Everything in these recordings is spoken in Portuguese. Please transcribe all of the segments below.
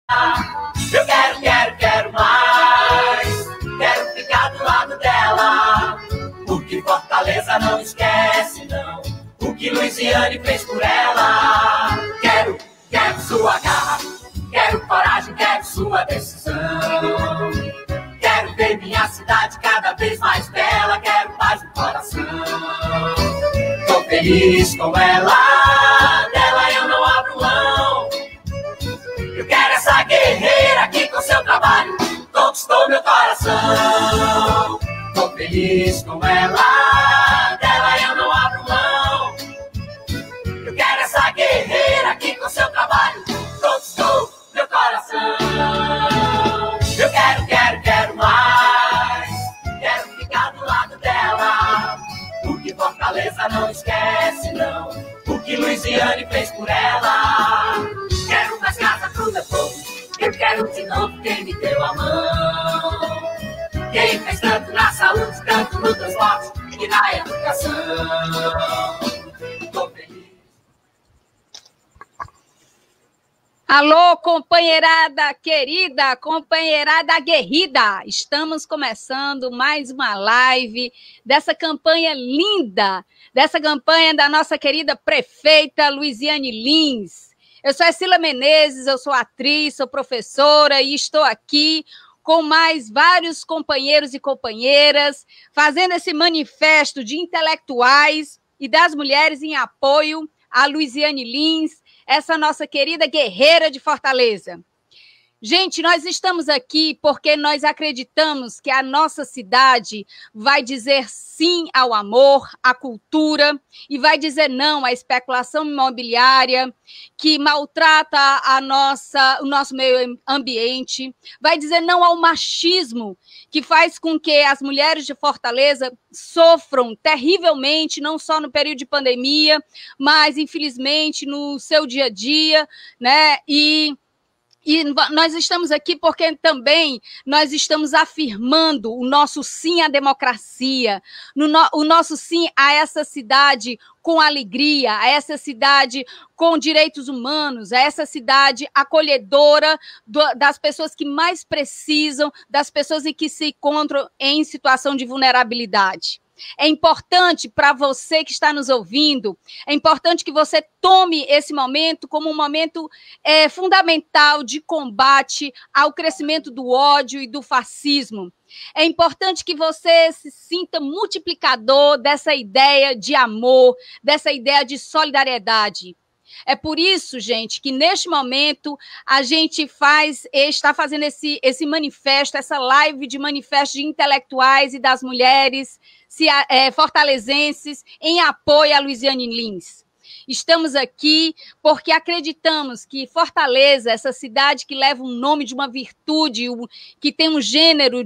Eu quero mais. Quero ficar do lado dela. O que Fortaleza não esquece, não. O que Luiziane fez por ela. Quero sua garra. Quero coragem, quero sua decisão. Quero ver minha cidade cada vez mais bela. Quero paz no coração. Tô feliz com ela. Dela eu não abro mão. Eu quero essa guerreira que com seu trabalho conquistou meu coração. Tô feliz com ela. Dela eu não abro mão. Eu quero essa guerreira que com seu trabalho conquistou meu coração. Eu quero mais. Quero ficar do lado dela. O que Fortaleza não esquece, não. O que Luiziane fez por ela. Quero mais casa pro meu povo. Eu quero de novo quem me deu a mão. Quem fez tanto na saúde, tanto no transporte e na educação. Tô feliz. Alô, companheirada querida, companheirada aguerrida. Estamos começando mais uma live dessa campanha linda, dessa campanha da nossa querida prefeita Luiziane Lins. Eu sou a Cila Menezes, eu sou atriz, sou professora e estou aqui com mais vários companheiros e companheiras, fazendo esse manifesto de intelectuais e das mulheres em apoio a Luiziane Lins, essa nossa querida guerreira de Fortaleza. Gente, nós estamos aqui porque nós acreditamos que a nossa cidade vai dizer sim ao amor, à cultura, e vai dizer não à especulação imobiliária, que maltrata o nosso meio ambiente, vai dizer não ao machismo, que faz com que as mulheres de Fortaleza sofram terrivelmente, não só no período de pandemia, mas, infelizmente, no seu dia a dia, né? E nós estamos aqui porque também nós estamos afirmando o nosso sim à democracia, o nosso sim a essa cidade com alegria, a essa cidade com direitos humanos, a essa cidade acolhedora das pessoas que mais precisam, das pessoas que se encontram em situação de vulnerabilidade. É importante para você que está nos ouvindo, é importante que você tome esse momento como um momento fundamental de combate ao crescimento do ódio e do fascismo. É importante que você se sinta multiplicador dessa ideia de amor, dessa ideia de solidariedade. É por isso, gente, que neste momento a gente está fazendo esse manifesto, essa live de manifesto de intelectuais e das mulheres fortalezenses em apoio a Luiziane Lins. Estamos aqui porque acreditamos que Fortaleza, essa cidade que leva um nome de uma virtude, que tem um gênero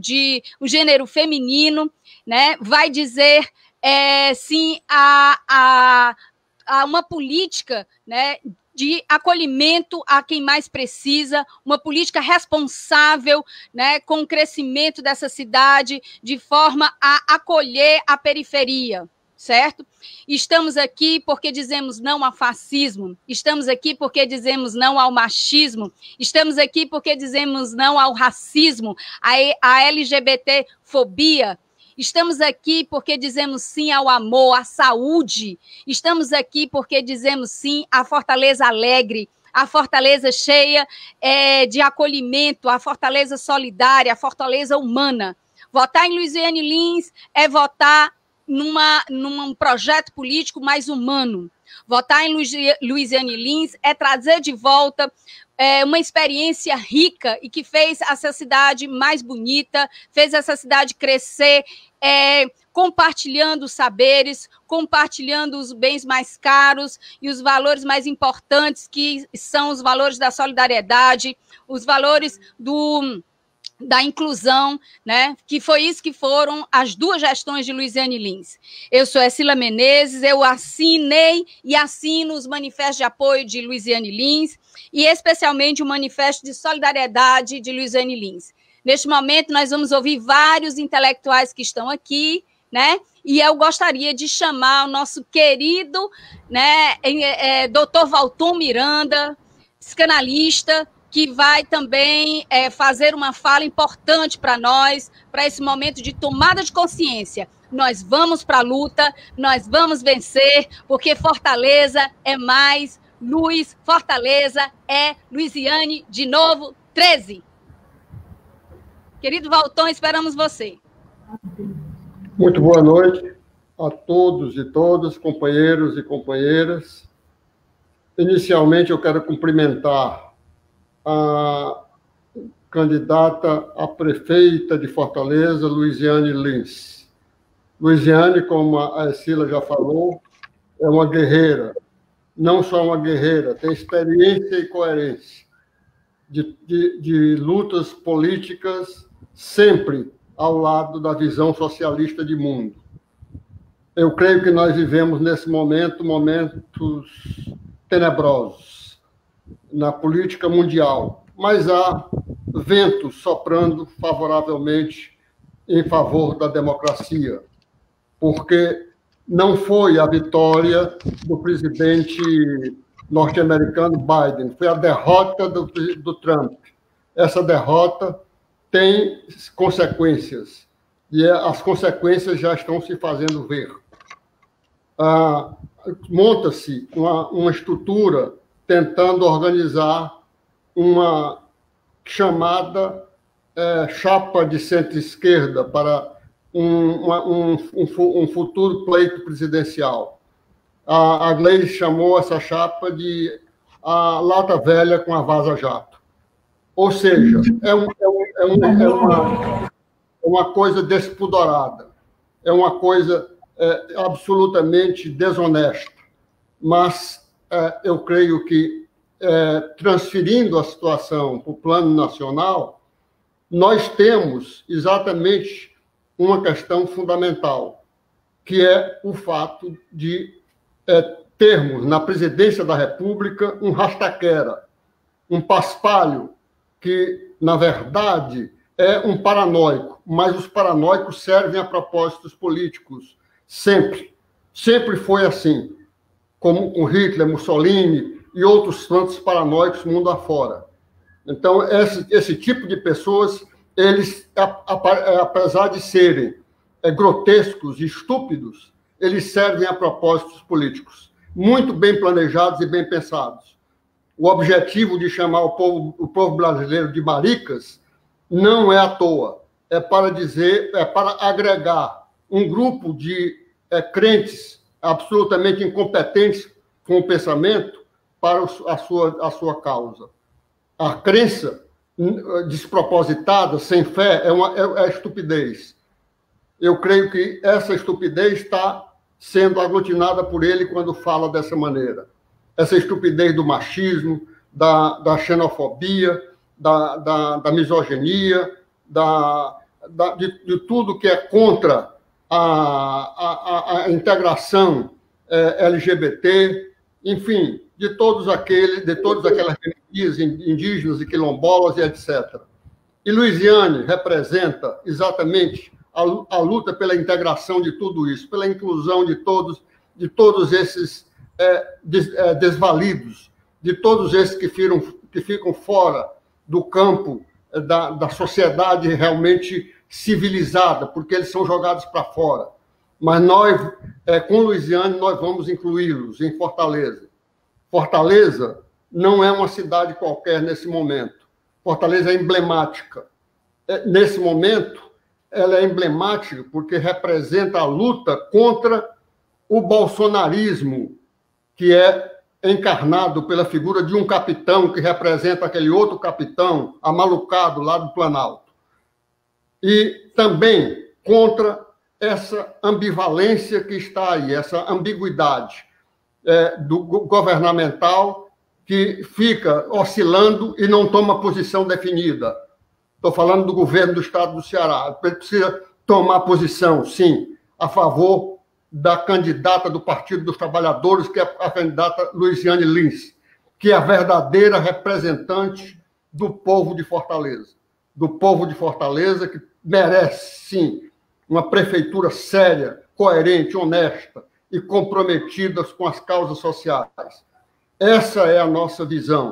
feminino, né, vai dizer sim a uma política, né, de acolhimento a quem mais precisa, uma política responsável, né, com o crescimento dessa cidade, de forma a acolher a periferia, certo? Estamos aqui porque dizemos não ao fascismo, estamos aqui porque dizemos não ao machismo, estamos aqui porque dizemos não ao racismo, à LGBT-fobia. Estamos aqui porque dizemos sim ao amor, à saúde. Estamos aqui porque dizemos sim à Fortaleza alegre, à Fortaleza cheia de acolhimento, à Fortaleza solidária, à Fortaleza humana. Votar em Luiziane Lins é votar num projeto político mais humano. Votar em Luiziane Lins é trazer de volta uma experiência rica e que fez essa cidade mais bonita, fez essa cidade crescer, compartilhando os saberes, compartilhando os bens mais caros e os valores mais importantes, que são os valores da solidariedade, os valores da inclusão, né? Que foi isso que foram as duas gestões de Luiziane Lins. Eu sou a Cila Menezes, eu assinei e assino os manifestos de apoio de Luiziane Lins e especialmente o manifesto de solidariedade de Luiziane Lins. Neste momento, nós vamos ouvir vários intelectuais que estão aqui, né? E eu gostaria de chamar o nosso querido, né, Dr. Valton Miranda, psicanalista, que vai também fazer uma fala importante para nós, para esse momento de tomada de consciência. Nós vamos para a luta, nós vamos vencer, porque Fortaleza é mais luz, Fortaleza é Luiziane de novo, 13. Querido Valton, esperamos você. Muito boa noite a todos e todas, companheiros e companheiras. Inicialmente, eu quero cumprimentar a candidata a prefeita de Fortaleza, Luiziane Lins. Luiziane, como a Escila já falou, é uma guerreira. Não só uma guerreira, tem experiência e coerência de lutas políticas sempre ao lado da visão socialista de mundo. Eu creio que nós vivemos, nesse momento, momentos tenebrosos na política mundial, mas há ventos soprando favoravelmente em favor da democracia, porque não foi a vitória do presidente norte-americano Biden, foi a derrota do Trump. Essa derrota tem consequências, e as consequências já estão se fazendo ver. Monta-se uma estrutura tentando organizar uma chamada chapa de centro-esquerda para um futuro pleito presidencial. A Gleisi chamou essa chapa de a lata velha com a vaza-jato. Ou seja, é uma coisa despudorada, é uma coisa absolutamente desonesta. Mas eu creio que, transferindo a situação para o plano nacional, nós temos exatamente uma questão fundamental, que é o fato de termos na presidência da República um rastaquera, um paspalho, que, na verdade, é um paranoico, mas os paranoicos servem a propósitos políticos, sempre. Sempre foi assim, como com Hitler, Mussolini e outros tantos paranoicos mundo afora. Então, esse tipo de pessoas, eles, apesar de serem grotescos e estúpidos, eles servem a propósitos políticos, muito bem planejados e bem pensados. O objetivo de chamar o povo brasileiro de maricas não é à toa, é para agregar um grupo de crentes absolutamente incompetentes com o pensamento para a sua causa. A crença despropositada, sem fé, é estupidez. Eu creio que essa estupidez está sendo aglutinada por ele quando fala dessa maneira. Essa estupidez do machismo, da xenofobia, da misoginia, de tudo que é contra a integração LGBT, enfim, de todas aquelas minorias indígenas e quilombolas e etc. E Luiziane representa exatamente a luta pela integração de tudo isso, pela inclusão de todos esses desvalidos, de todos esses que ficam fora do campo da sociedade realmente civilizada, porque eles são jogados para fora. Mas nós, com Luiziane, nós vamos incluí-los em Fortaleza. Fortaleza não é uma cidade qualquer nesse momento. Fortaleza é emblemática. Nesse momento, ela é emblemática porque representa a luta contra o bolsonarismo, que é encarnado pela figura de um capitão que representa aquele outro capitão amalucado lá do Planalto. E também contra essa ambivalência que está aí, essa ambiguidade do governamental que fica oscilando e não toma posição definida. Estou falando do governo do estado do Ceará. Ele precisa tomar posição, sim, a favor da candidata do Partido dos Trabalhadores, que é a candidata Luiziane Lins, que é a verdadeira representante do povo de Fortaleza. Do povo de Fortaleza, que merece, sim, uma prefeitura séria, coerente, honesta e comprometida com as causas sociais. Essa é a nossa visão.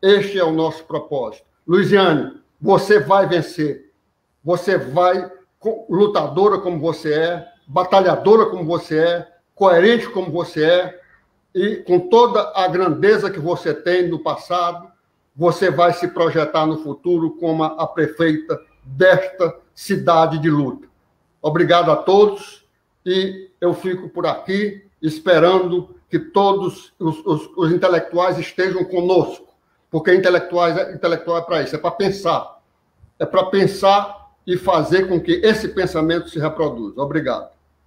Este é o nosso propósito. Luiziane, você vai vencer. Você vai, lutadora como você é, batalhadora como você é, coerente como você é, e com toda a grandeza que você tem no passado, você vai se projetar no futuro como a prefeita desta cidade de luta. Obrigado a todos, e eu fico por aqui esperando que todos os intelectuais estejam conosco, porque intelectual é para isso, é para pensar. É para pensar e fazer com que esse pensamento se reproduza. Obrigado.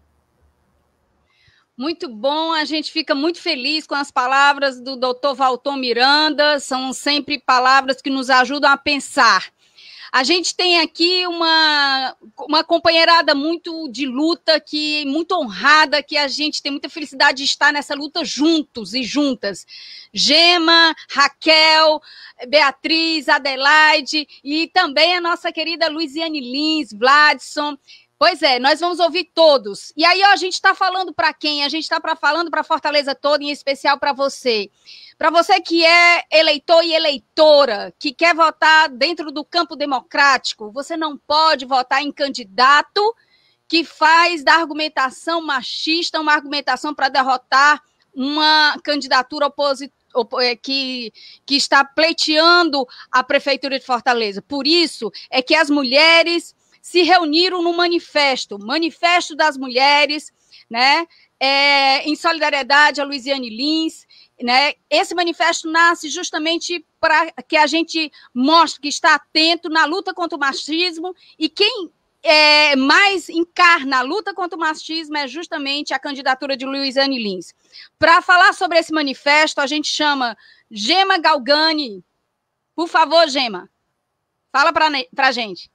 Muito bom, a gente fica muito feliz com as palavras do Dr. Valton Miranda, são sempre palavras que nos ajudam a pensar. A gente tem aqui uma companheirada muito de luta, muito honrada, que a gente tem muita felicidade de estar nessa luta juntos e juntas. Gema, Raquel, Beatriz, Adelaide e também a nossa querida Luiziane Lins, Vladson. Pois é, nós vamos ouvir todos. E aí, ó, a gente está falando para quem? A gente está falando para a Fortaleza toda, em especial para você. Para você que é eleitor e eleitora, que quer votar dentro do campo democrático, você não pode votar em candidato que faz da argumentação machista uma argumentação para derrotar uma candidatura que está pleiteando a Prefeitura de Fortaleza. Por isso é que as mulheres se reuniram no Manifesto das Mulheres, né? Em solidariedade a Luiziane Lins, né? Esse manifesto nasce justamente para que a gente mostre que está atento na luta contra o machismo, e quem mais encarna a luta contra o machismo é justamente a candidatura de Luiziane Lins. Para falar sobre esse manifesto, a gente chama Gema Galgani. Por favor, Gema, fala para a gente.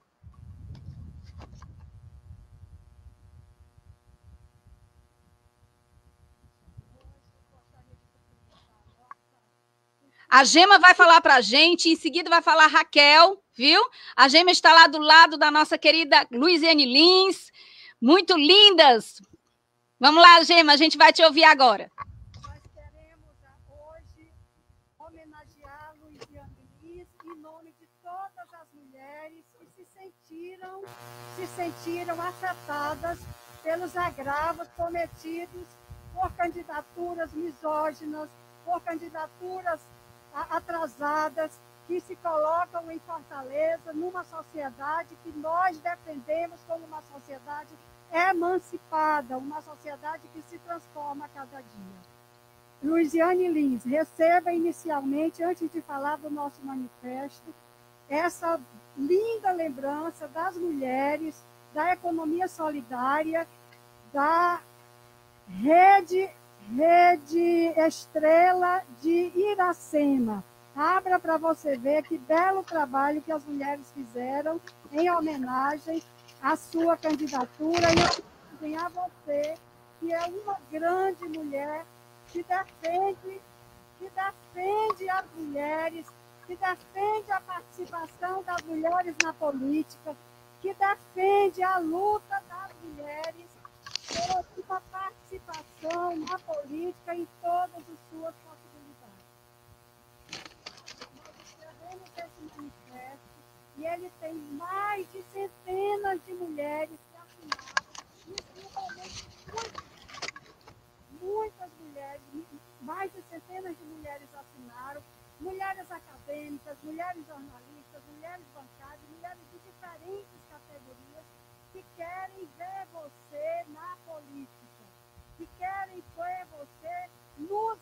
A Gema vai falar para a gente, em seguida vai falar a Raquel, viu? A Gema está lá do lado da nossa querida Luiziane Lins. Muito lindas. Vamos lá, Gema, a gente vai te ouvir agora. Nós queremos hoje homenagear Luiziane Lins em nome de todas as mulheres que se sentiram afetadas pelos agravos cometidos por candidaturas misóginas, por candidaturas atrasadas, que se colocam em Fortaleza, numa sociedade que nós defendemos como uma sociedade emancipada, uma sociedade que se transforma a cada dia. Luiziane Lins, receba inicialmente, antes de falar do nosso manifesto, essa linda lembrança das mulheres, da economia solidária, da Rede Estrela de Iracema. Abra para você ver que belo trabalho que as mulheres fizeram em homenagem à sua candidatura e em a você, que é uma grande mulher que defende as mulheres, que defende a participação das mulheres na política, que defende a luta das mulheres por uma participação na política em todas as suas possibilidades. Nós escrevemos esse manifesto e ele tem mais de centenas de mulheres que assinaram, principalmente muitas mulheres, mais de centenas de mulheres assinaram, mulheres acadêmicas, mulheres jornalistas, mulheres bancárias, mulheres de diferentes categorias, que querem ver você na política, que querem ver você nos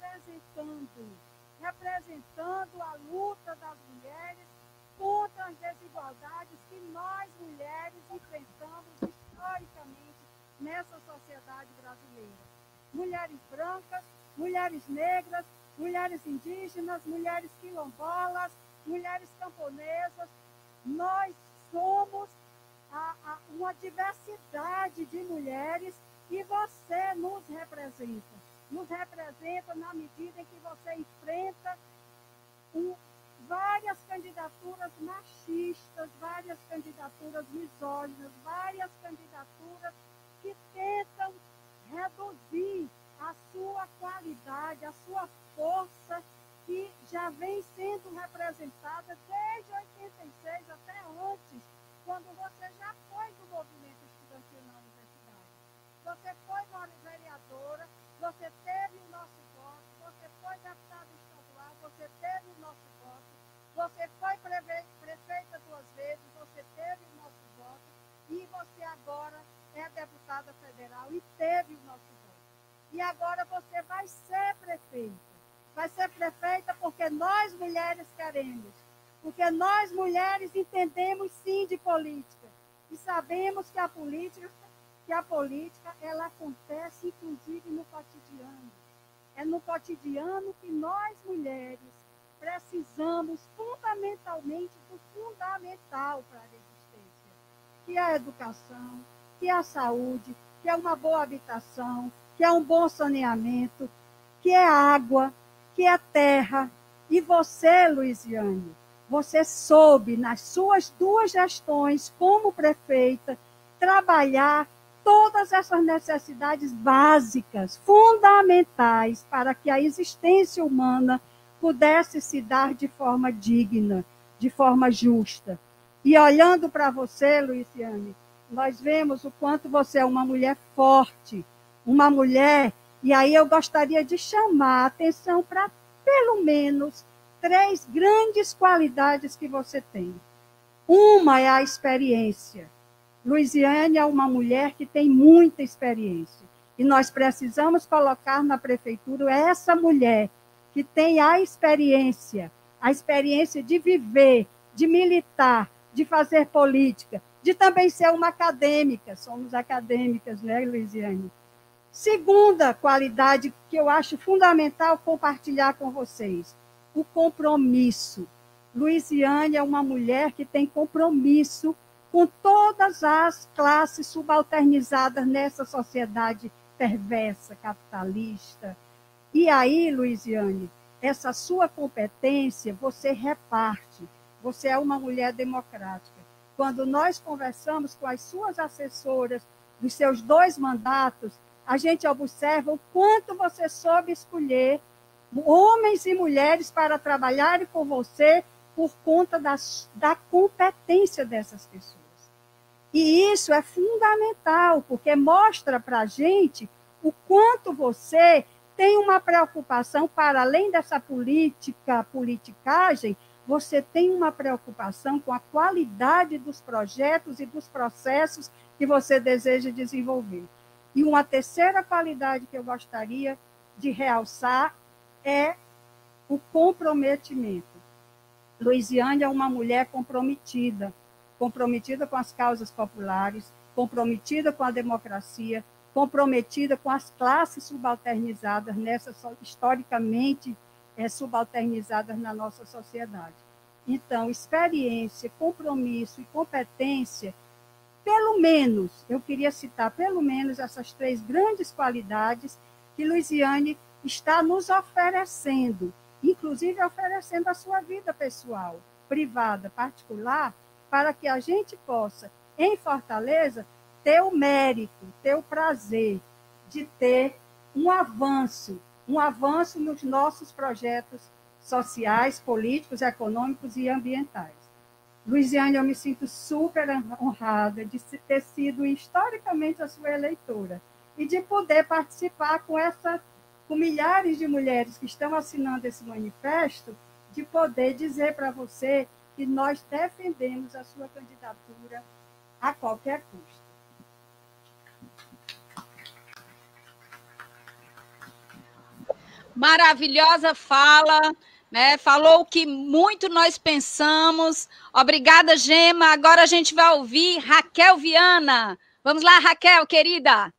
representando a luta das mulheres contra as desigualdades que nós, mulheres, enfrentamos historicamente nessa sociedade brasileira. Mulheres brancas, mulheres negras, mulheres indígenas, mulheres quilombolas, mulheres camponesas, nós somos uma diversidade de mulheres e você nos representa. Nos representa na medida em que você enfrenta várias candidaturas machistas, várias candidaturas misóginas, várias candidaturas que tentam reduzir a sua qualidade, a sua força que já vem sendo representada desde 86 até antes, quando você já foi do movimento estudantil na universidade. Você foi vereadora, você teve o nosso voto, você foi deputada estadual, você teve o nosso voto, você foi prefeita 2 vezes, você teve o nosso voto, e você agora é deputada federal e teve o nosso voto. E agora você vai ser prefeita. Vai ser prefeita porque nós mulheres queremos, porque nós mulheres entendemos sim de política e sabemos que a política ela acontece inclusive no cotidiano. É no cotidiano que nós mulheres precisamos fundamentalmente do fundamental para a existência, que é a educação, que é a saúde, que é uma boa habitação, que é um bom saneamento, que é água, que é terra. E você, Luiziane, você soube, nas suas 2 gestões como prefeita, trabalhar todas essas necessidades básicas, fundamentais, para que a existência humana pudesse se dar de forma digna, de forma justa. E olhando para você, Luiziane, nós vemos o quanto você é uma mulher forte, uma mulher. E aí eu gostaria de chamar a atenção para, pelo menos, 3 grandes qualidades que você tem. Uma é a experiência. Luiziane é uma mulher que tem muita experiência. E nós precisamos colocar na prefeitura essa mulher que tem a experiência de viver, de militar, de fazer política, de também ser uma acadêmica. Somos acadêmicas, né, Luiziane? Segunda qualidade que eu acho fundamental compartilhar com vocês, o compromisso. Luiziane é uma mulher que tem compromisso com todas as classes subalternizadas nessa sociedade perversa, capitalista. E aí, Luiziane, essa sua competência você reparte. Você é uma mulher democrática. Quando nós conversamos com as suas assessoras dos seus 2 mandatos, a gente observa o quanto você soube escolher homens e mulheres para trabalharem com você por conta da competência dessas pessoas. E isso é fundamental, porque mostra para a gente o quanto você tem uma preocupação, para além dessa politicagem, você tem uma preocupação com a qualidade dos projetos e dos processos que você deseja desenvolver. E uma terceira qualidade que eu gostaria de realçar é o comprometimento. Luiziane é uma mulher comprometida com as causas populares, comprometida com a democracia, comprometida com as classes subalternizadas, historicamente subalternizadas na nossa sociedade. Então, experiência, compromisso e competência, pelo menos, eu queria citar pelo menos essas 3 grandes qualidades que Luiziane está nos oferecendo, inclusive oferecendo a sua vida pessoal, privada, particular, para que a gente possa, em Fortaleza, ter o mérito, ter o prazer de ter um avanço nos nossos projetos sociais, políticos, econômicos e ambientais. Luiziane, eu me sinto super honrada de ter sido historicamente a sua eleitora e de poder participar com milhares de mulheres que estão assinando esse manifesto, de poder dizer para você que nós defendemos a sua candidatura a qualquer custo. Maravilhosa fala, né? Falou o que muito nós pensamos. Obrigada, Gema. Agora a gente vai ouvir Raquel Viana. Vamos lá, Raquel, querida.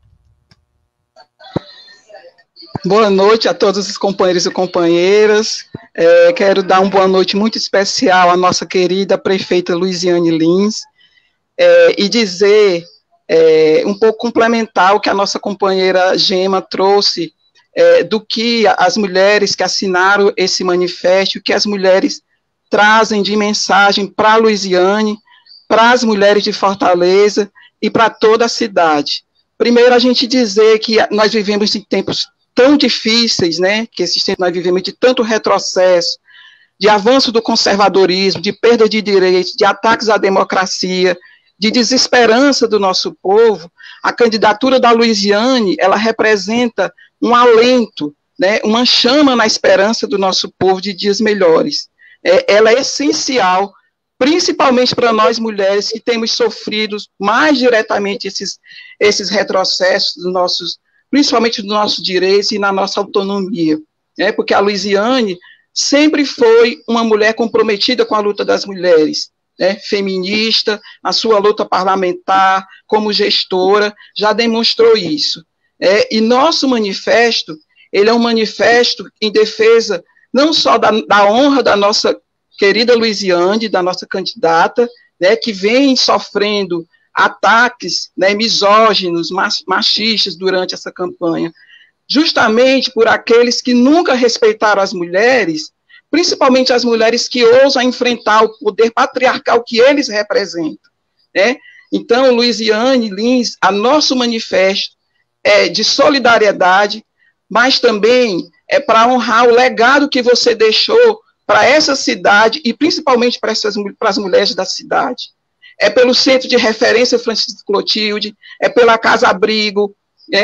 Boa noite a todos os companheiros e companheiras. Quero dar uma boa noite muito especial à nossa querida prefeita Luiziane Lins e dizer, um pouco complementar o que a nossa companheira Gema trouxe, do que as mulheres que assinaram esse manifesto, o que as mulheres trazem de mensagem para a Luiziane, para as mulheres de Fortaleza e para toda a cidade. Primeiro, a gente dizer que nós vivemos em tempos tão difíceis, né, que esses tempos nós vivemos, de tanto retrocesso, de avanço do conservadorismo, de perda de direitos, de ataques à democracia, de desesperança do nosso povo, a candidatura da Luiziane, ela representa um alento, né, uma chama na esperança do nosso povo de dias melhores. Ela é essencial, principalmente para nós mulheres que temos sofrido mais diretamente esses retrocessos dos nossos, principalmente dos nossos direitos e na nossa autonomia, né, porque a Luiziane sempre foi uma mulher comprometida com a luta das mulheres, né, feminista, a sua luta parlamentar, como gestora, já demonstrou isso. E nosso manifesto, ele é um manifesto em defesa não só da honra da nossa querida Luiziane, da nossa candidata, né, que vem sofrendo ataques, né, misóginos, machistas durante essa campanha, justamente por aqueles que nunca respeitaram as mulheres, principalmente as mulheres que ousam enfrentar o poder patriarcal que eles representam, né? Então, Luiziane Lins, a nosso manifesto é de solidariedade, mas também é para honrar o legado que você deixou para essa cidade e principalmente para as mulheres da cidade. É pelo Centro de Referência Francisco Clotilde, é pela Casa Abrigo,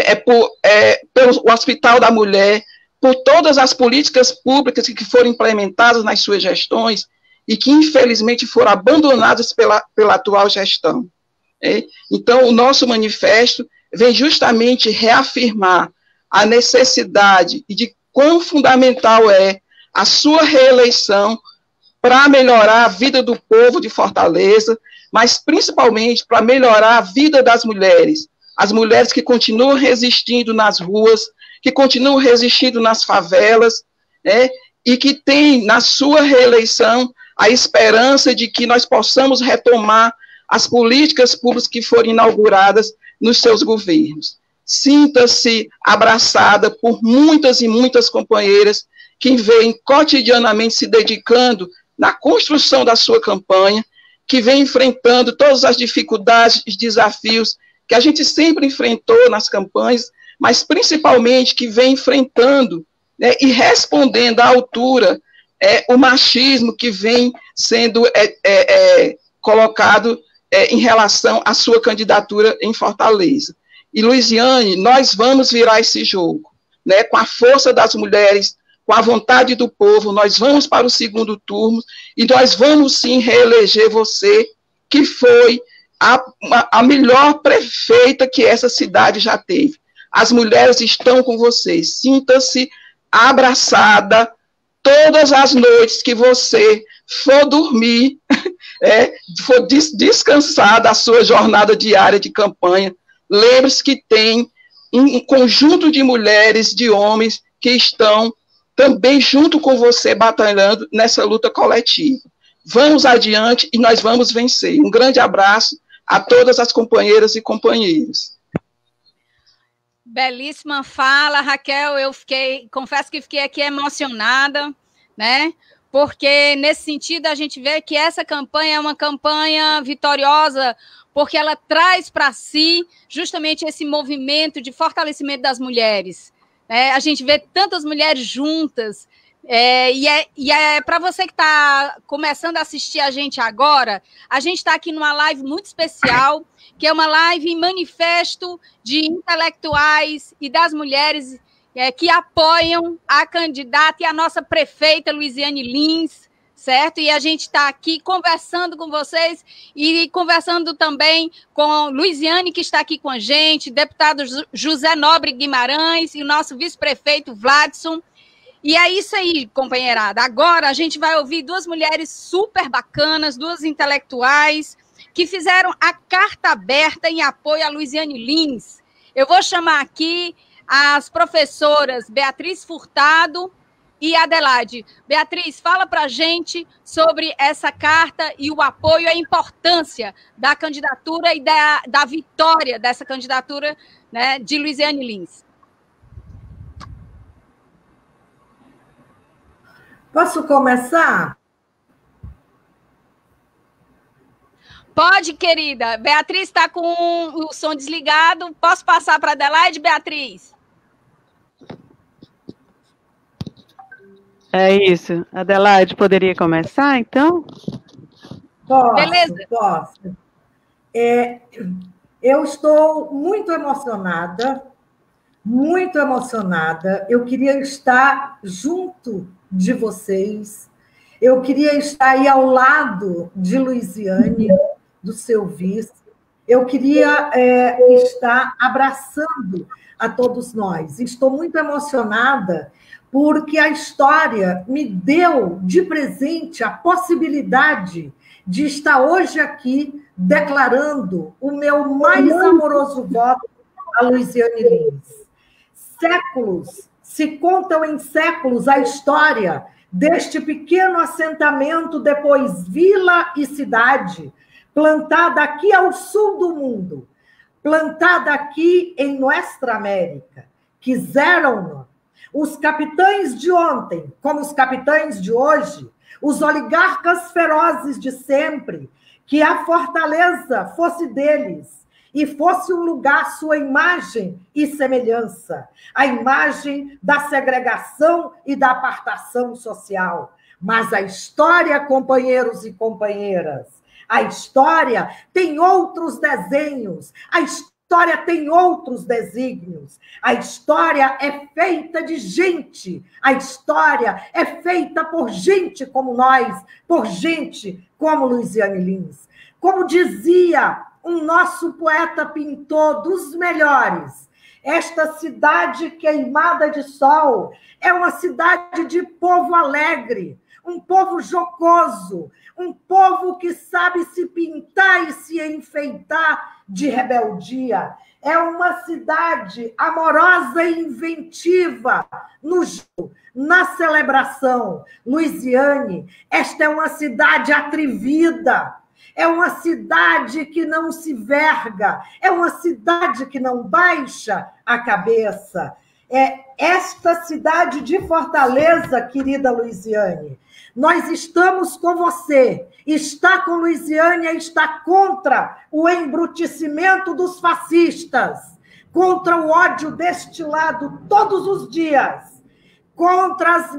pelo Hospital da Mulher, por todas as políticas públicas que foram implementadas nas suas gestões e que, infelizmente, foram abandonadas pela atual gestão. Então, o nosso manifesto vem justamente reafirmar a necessidade e de quão fundamental é a sua reeleição para melhorar a vida do povo de Fortaleza, mas principalmente para melhorar a vida das mulheres, as mulheres que continuam resistindo nas ruas, que continuam resistindo nas favelas, né, e que têm na sua reeleição a esperança de que nós possamos retomar as políticas públicas que foram inauguradas nos seus governos. Sinta-se abraçada por muitas e muitas companheiras que vêm cotidianamente se dedicando na construção da sua campanha, que vem enfrentando todas as dificuldades e desafios que a gente sempre enfrentou nas campanhas, mas principalmente que vem enfrentando, né, e respondendo à altura o machismo que vem sendo colocado em relação à sua candidatura em Fortaleza. E, Luiziane, nós vamos virar esse jogo, né, com a força das mulheres, com a vontade do povo, nós vamos para o segundo turno e nós vamos sim reeleger você, que foi a melhor prefeita que essa cidade já teve. As mulheres estão com vocês, sinta-se abraçada todas as noites que você for dormir, for descansar da sua jornada diária de campanha. Lembre-se que tem um conjunto de mulheres, de homens, que estão também junto com você, batalhando nessa luta coletiva. Vamos adiante e nós vamos vencer. Um grande abraço a todas as companheiras e companheiros. Belíssima fala, Raquel. Confesso que fiquei aqui emocionada, né? Porque nesse sentido a gente vê que essa campanha é uma campanha vitoriosa, porque ela traz para si justamente esse movimento de fortalecimento das mulheres. A gente vê tantas mulheres juntas, e é para você que está começando a assistir a gente agora, a gente está aqui numa live muito especial, que é uma live em manifesto de intelectuais e das mulheres que apoiam a candidata e a nossa prefeita Luiziane Lins, certo? E a gente está aqui conversando com vocês e conversando também com Luiziane, que está aqui com a gente, deputado José Nobre Guimarães e o nosso vice-prefeito Vladson. E é isso aí, companheirada. Agora a gente vai ouvir duas mulheres super bacanas, duas intelectuais, que fizeram a carta aberta em apoio a Luiziane Lins. Eu vou chamar aqui as professoras Beatriz Furtado e Adelaide. Beatriz, fala para a gente sobre essa carta e o apoio e a importância da candidatura e da vitória dessa candidatura, né, de Luiziane Lins. Posso começar? Pode, querida. Beatriz está com o som desligado. Posso passar para a Adelaide, Beatriz? É isso. Adelaide, poderia começar, então? Posso, Beleza. posso. Eu estou muito emocionada, muito emocionada. Eu queria estar junto de vocês. Eu queria estar aí ao lado de Luiziane, do seu vice. Eu queria estar abraçando a todos nós. Estou muito emocionada porque a história me deu de presente a possibilidade de estar hoje aqui declarando o meu mais amoroso voto a Luiziane Lins. Séculos, se contam em séculos a história deste pequeno assentamento, depois vila e cidade, plantada aqui ao sul do mundo, plantada aqui em Nuestra América. Quiseram os capitães de ontem, como os capitães de hoje, os oligarcas ferozes de sempre, que a fortaleza fosse deles e fosse um lugar sua imagem e semelhança, a imagem da segregação e da apartação social. Mas a história, companheiros e companheiras, a história tem outros desenhos, a história tem outros desígnios, a história é feita de gente, a história é feita por gente como nós, por gente como Luiziane Lins. Como dizia um nosso poeta pintor dos melhores, esta cidade queimada de sol é uma cidade de povo alegre, um povo jocoso, um povo que sabe se pintar e se enfeitar de rebeldia. É uma cidade amorosa e inventiva no jogo, na celebração. Luiziane, esta é uma cidade atrevida, é uma cidade que não se verga, é uma cidade que não baixa a cabeça. Esta cidade de Fortaleza, querida Luiziane, nós estamos com você. Estar com Luiziane é estar contra o embrutecimento dos fascistas, contra o ódio destilado todos os dias, contra as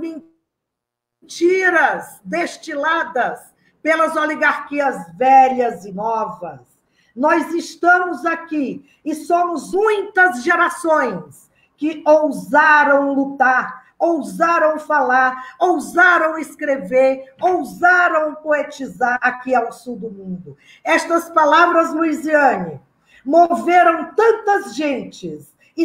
mentiras destiladas pelas oligarquias velhas e novas. Nós estamos aqui e somos muitas gerações que ousaram lutar, ousaram falar, ousaram escrever, ousaram poetizar aqui ao sul do mundo. Estas palavras, Luiziane, moveram tantas gentes e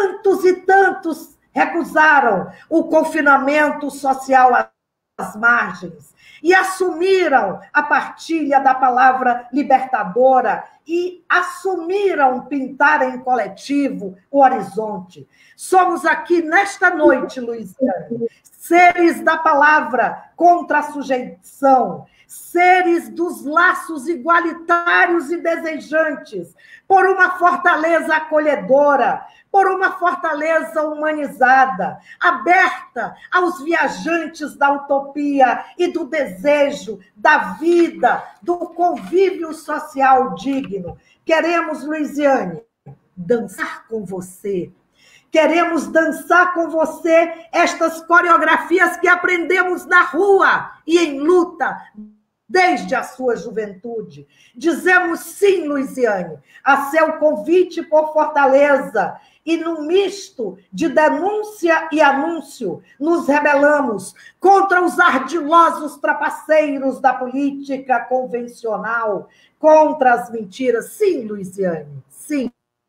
tantos recusaram o confinamento social às margens e assumiram a partilha da palavra libertadora e assumiram pintar em coletivo o horizonte. Somos aqui nesta noite, Luiziane, seres da palavra contra a sujeição, seres dos laços igualitários e desejantes, por uma fortaleza acolhedora, por uma fortaleza humanizada, aberta aos viajantes da utopia e do desejo, da vida, do convívio social digno. Queremos, Luiziane, dançar com você. Queremos dançar com você estas coreografias que aprendemos na rua e em luta, desde a sua juventude. Dizemos sim, Luiziane, a seu convite por Fortaleza, e num misto de denúncia e anúncio, nos rebelamos contra os ardilosos trapaceiros da política convencional, contra as mentiras. Sim, Luiziane, sim.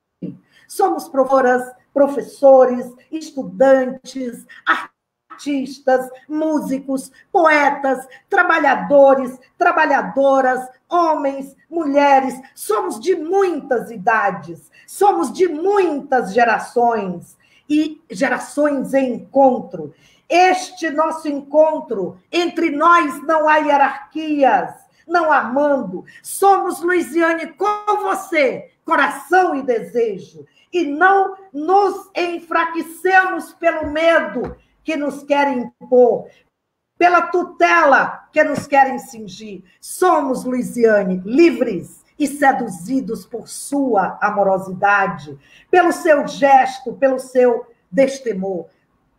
Somos professores, estudantes, artistas, músicos, poetas, trabalhadores, trabalhadoras, homens, mulheres. Somos de muitas idades, somos de muitas gerações e gerações em encontro. Este nosso encontro, entre nós não há hierarquias, não há mando. Somos, Luiziane, com você, coração e desejo. E não nos enfraquecemos pelo medo que nos querem impor, pela tutela que nos querem cingir. Somos, Luiziane, livres e seduzidos por sua amorosidade, pelo seu gesto, pelo seu destemor.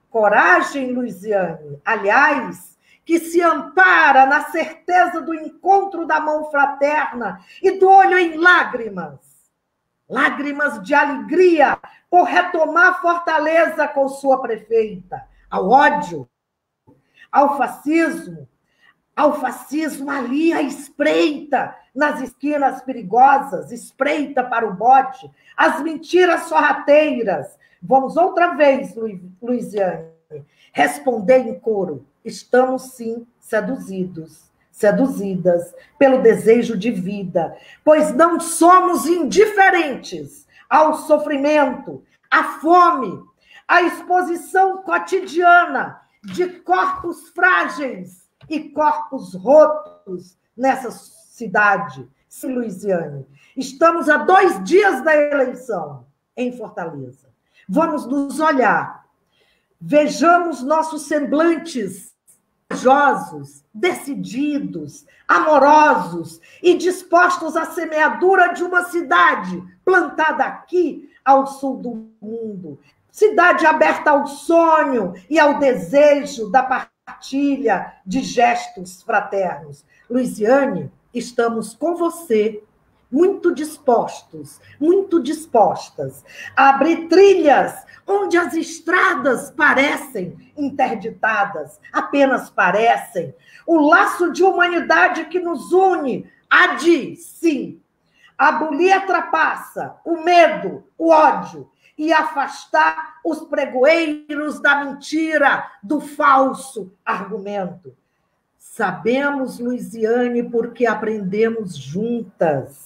coragem, Luiziane, aliás, que se ampara na certeza do encontro da mão fraterna e do olho em lágrimas. Lágrimas de alegria por retomar Fortaleza com sua prefeita. Ao ódio, ao fascismo ali à espreita, nas esquinas perigosas, espreita para o bote, as mentiras sorrateiras. Vamos outra vez, Luiziane, responder em coro. Estamos, sim, seduzidas pelo desejo de vida, pois não somos indiferentes ao sofrimento, à fome, à exposição cotidiana de corpos frágeis e corpos rotos nessa cidade. Sim, Luiziane, estamos a 2 dias da eleição em Fortaleza. Vamos nos olhar, vejamos nossos semblantes corajosos, decididos, amorosos e dispostos à semeadura de uma cidade plantada aqui ao sul do mundo. Cidade aberta ao sonho e ao desejo da partilha de gestos fraternos. Luiziane, estamos com você, muito dispostas a abrir trilhas onde as estradas parecem interditadas, apenas parecem. O laço de humanidade que nos une há de, sim, abolir a trapaça, o medo, o ódio, e afastar os pregoeiros da mentira, do falso argumento. Sabemos, Luiziane, porque aprendemos juntas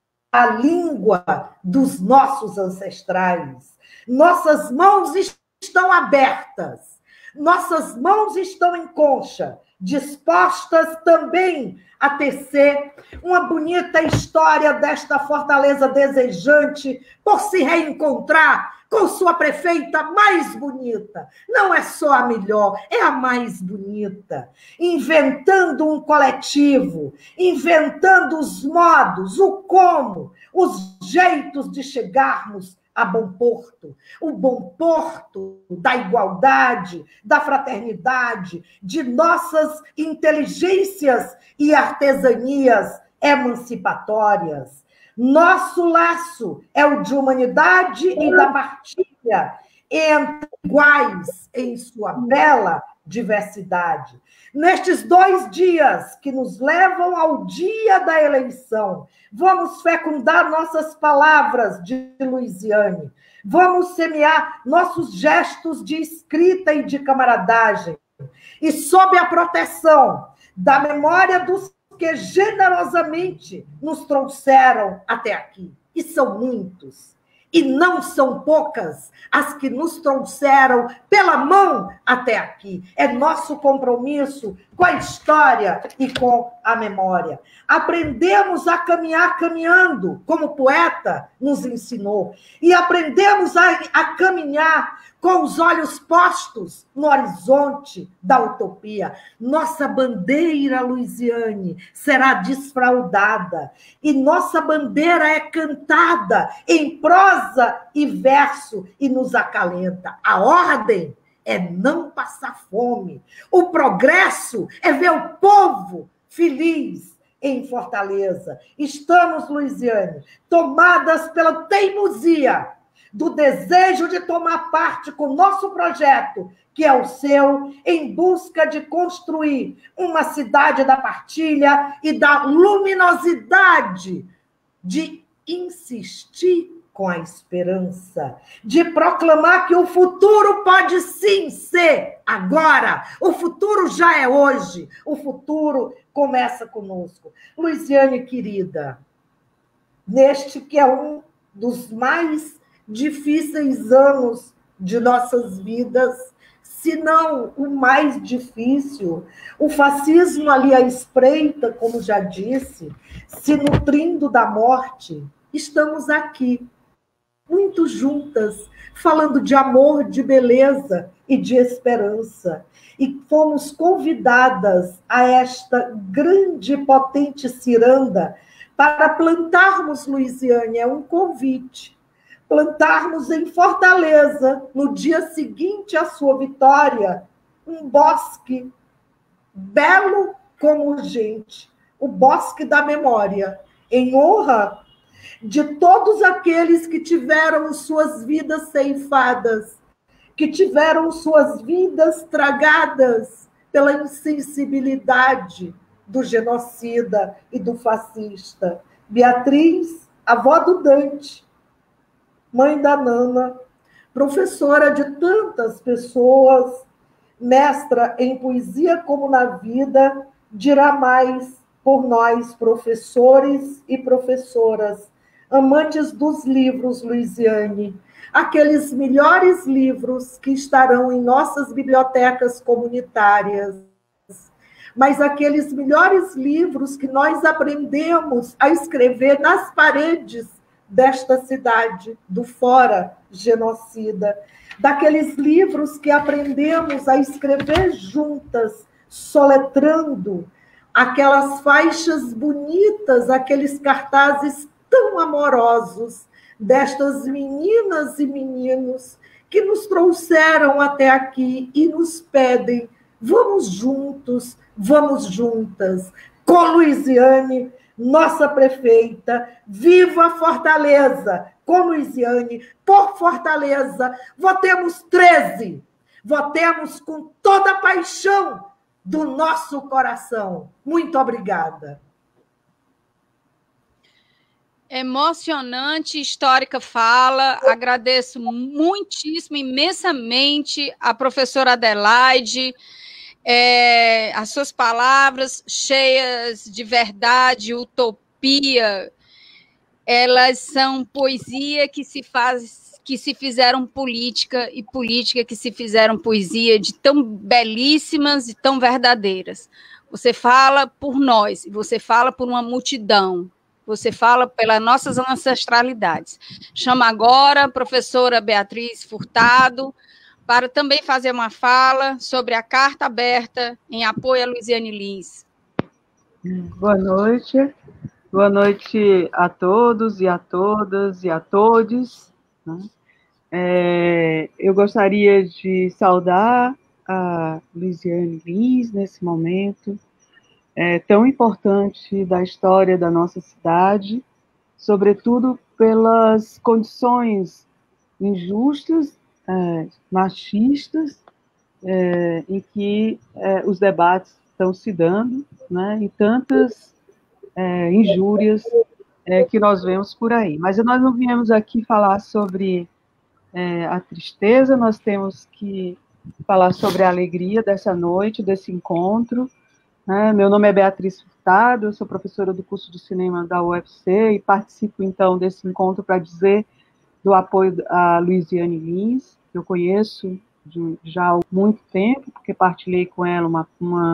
a língua dos nossos ancestrais. Nossas mãos estão abertas, nossas mãos estão em concha, dispostas também a tecer uma bonita história desta Fortaleza desejante por se reencontrar com sua prefeita mais bonita. Não é só a melhor, é a mais bonita. Inventando um coletivo, inventando os modos, o como, os jeitos de chegarmos a bom porto, o bom porto da igualdade, da fraternidade, de nossas inteligências e artesanias emancipatórias. Nosso laço é o de humanidade e da partilha entre iguais em sua bela diversidade. Nestes 2 dias que nos levam ao dia da eleição, vamos fecundar nossas palavras de Luiziane, vamos semear nossos gestos de escrita e de camaradagem, e sob a proteção da memória dos que generosamente nos trouxeram até aqui. E são muitos. E não são poucas as que nos trouxeram pela mão até aqui. É nosso compromisso com a história e com a memória. Aprendemos a caminhar caminhando, como o poeta nos ensinou. E aprendemos a caminhar com os olhos postos no horizonte da utopia. Nossa bandeira, Luiziane, será desfraldada. E nossa bandeira é cantada em prosa e verso e nos acalenta. A ordem é não passar fome. O progresso é ver o povo feliz em Fortaleza. Estamos, Luiziane, tomadas pela teimosia do desejo de tomar parte com o nosso projeto, que é o seu, em busca de construir uma cidade da partilha e da luminosidade, de insistir com a esperança, de proclamar que o futuro pode sim ser agora, o futuro já é hoje, o futuro começa conosco. Luiziane, querida, neste que é um dos mais difíceis anos de nossas vidas, se não o mais difícil, o fascismo ali à espreita, como já disse, se nutrindo da morte, estamos aqui, muito juntas, falando de amor, de beleza e de esperança. E fomos convidadas a esta grande e potente ciranda para plantarmos, Luiziane, é um convite, plantarmos em Fortaleza, no dia seguinte à sua vitória, um bosque belo como urgente, o bosque da memória, em honra de todos aqueles que tiveram suas vidas ceifadas, que tiveram suas vidas tragadas pela insensibilidade do genocida e do fascista. Beatriz, avó do Dante, mãe da Nana, professora de tantas pessoas, mestra em poesia como na vida, dirá mais por nós, professores e professoras, amantes dos livros, Luiziane, aqueles melhores livros que estarão em nossas bibliotecas comunitárias, mas aqueles melhores livros que nós aprendemos a escrever nas paredes desta cidade, do fora genocida, daqueles livros que aprendemos a escrever juntas, soletrando aquelas faixas bonitas, aqueles cartazes tão amorosos destas meninas e meninos que nos trouxeram até aqui e nos pedem: vamos juntos, vamos juntas. Com Luiziane, nossa prefeita, viva Fortaleza! Com Luiziane, por Fortaleza, votemos 13, votemos com toda a paixão do nosso coração. Muito obrigada. Emocionante, histórica fala. Agradeço muitíssimo, imensamente a professora Adelaide, as suas palavras cheias de verdade, utopia. Elas são poesia que se fizeram política, e política que se fizeram poesia, de tão belíssimas e tão verdadeiras. Você fala por nós, você fala por uma multidão, você fala pelas nossas ancestralidades. Chamo agora a professora Beatriz Furtado para também fazer uma fala sobre a carta aberta em apoio a Luiziane Lins. Boa noite. Boa noite a todos e a todas e a todes. Eu gostaria de saudar a Luiziane Lins nesse momento tão importante da história da nossa cidade, sobretudo pelas condições injustas, machistas, em que os debates estão se dando, né, e tantas injúrias que nós vemos por aí. Mas nós não viemos aqui falar sobre a tristeza, nós temos que falar sobre a alegria dessa noite, desse encontro. Meu nome é Beatriz Furtado, eu sou professora do curso de cinema da UFC e participo, então, desse encontro para dizer do apoio a Luiziane Lins, que eu conheço já há muito tempo, porque partilhei com ela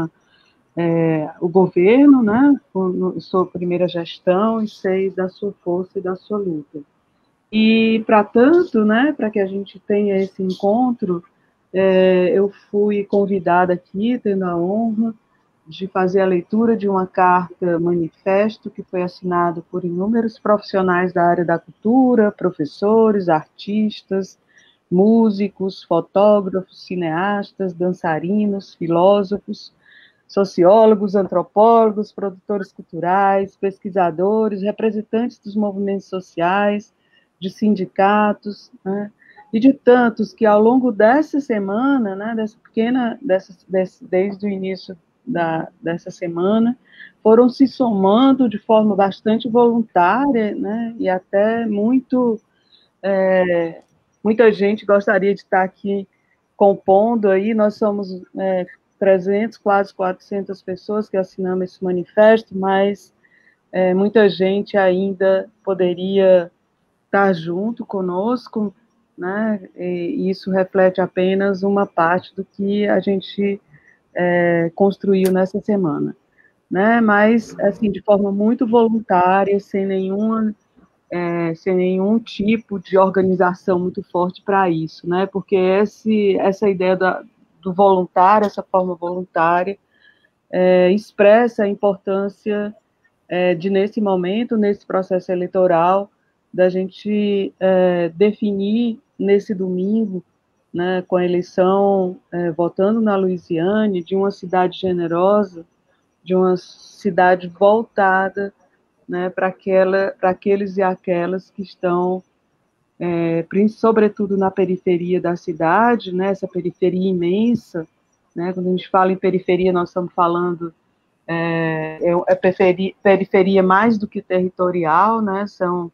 o governo, né, sua primeira gestão, e sei da sua força e da sua luta. E, para tanto, né, para que a gente tenha esse encontro, eu fui convidada aqui, tendo a honra de fazer a leitura de uma carta manifesto que foi assinado por inúmeros profissionais da área da cultura, professores, artistas, músicos, fotógrafos, cineastas, dançarinos, filósofos, sociólogos, antropólogos, produtores culturais, pesquisadores, representantes dos movimentos sociais, de sindicatos, né, e de tantos que ao longo dessa semana, né, desde o início dessa semana, foram se somando de forma bastante voluntária, né, e até muita gente gostaria de estar aqui compondo aí. Nós somos 300, quase 400 pessoas que assinamos esse manifesto, mas muita gente ainda poderia estar junto conosco, né, e isso reflete apenas uma parte do que a gente construiu nessa semana, né, mas, assim, de forma muito voluntária, sem nenhum tipo de organização muito forte para isso, né, porque essa ideia do voluntário, essa forma voluntária, expressa a importância de, nesse momento, nesse processo eleitoral, da gente definir nesse domingo, né, com a eleição, votando na Luiziane, de uma cidade generosa, de uma cidade voltada, né, para aqueles e aquelas que estão, sobretudo na periferia da cidade, né, essa periferia imensa, né, quando a gente fala em periferia, nós estamos falando periferia mais do que territorial, né, são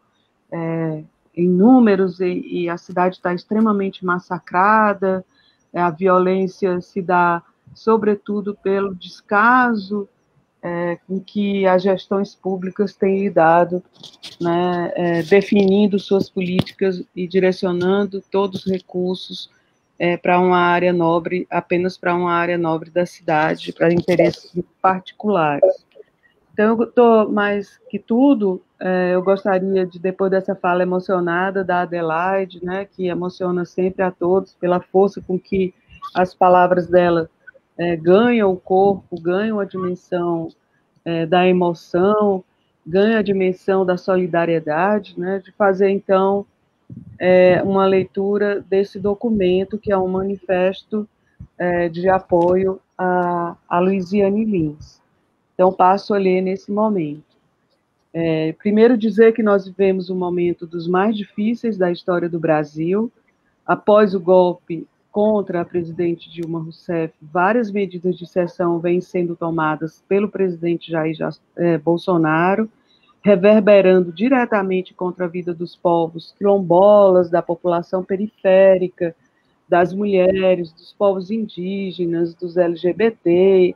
em números, e a cidade está extremamente massacrada, a violência se dá, sobretudo, pelo descaso com que as gestões públicas têm lidado, né, definindo suas políticas e direcionando todos os recursos para uma área nobre, apenas para uma área nobre da cidade, para interesses particulares. Então, eu estou, mais que tudo, eu gostaria de, depois dessa fala emocionada da Adelaide, né, que emociona sempre a todos, pela força com que as palavras dela ganham o corpo, ganham a dimensão da emoção, ganham a dimensão da solidariedade, né, de fazer, então, uma leitura desse documento, que é um manifesto de apoio a Luiziane Lins. Então, passo a ler nesse momento. Primeiro, dizer que nós vivemos um momento dos mais difíceis da história do Brasil. Após o golpe contra a presidente Dilma Rousseff, várias medidas de exceção vêm sendo tomadas pelo presidente Jair Bolsonaro, reverberando diretamente contra a vida dos povos quilombolas, da população periférica, das mulheres, dos povos indígenas, dos LGBT,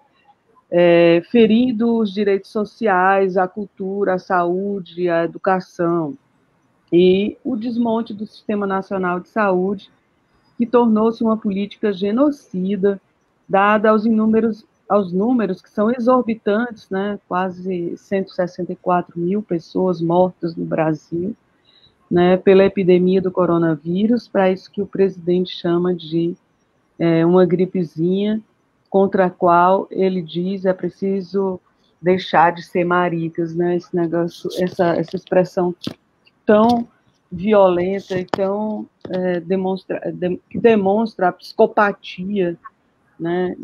ferindo os direitos sociais, a cultura, a saúde, a educação, e o desmonte do Sistema Nacional de Saúde, que tornou-se uma política genocida, dada aos números que são exorbitantes, né, quase 164 mil pessoas mortas no Brasil, né, pela epidemia do coronavírus, para isso que o presidente chama de uma gripezinha, contra a qual ele diz é preciso deixar de ser maricas, né? Esse negócio, essa expressão tão violenta e tão que demonstra a psicopatia, né?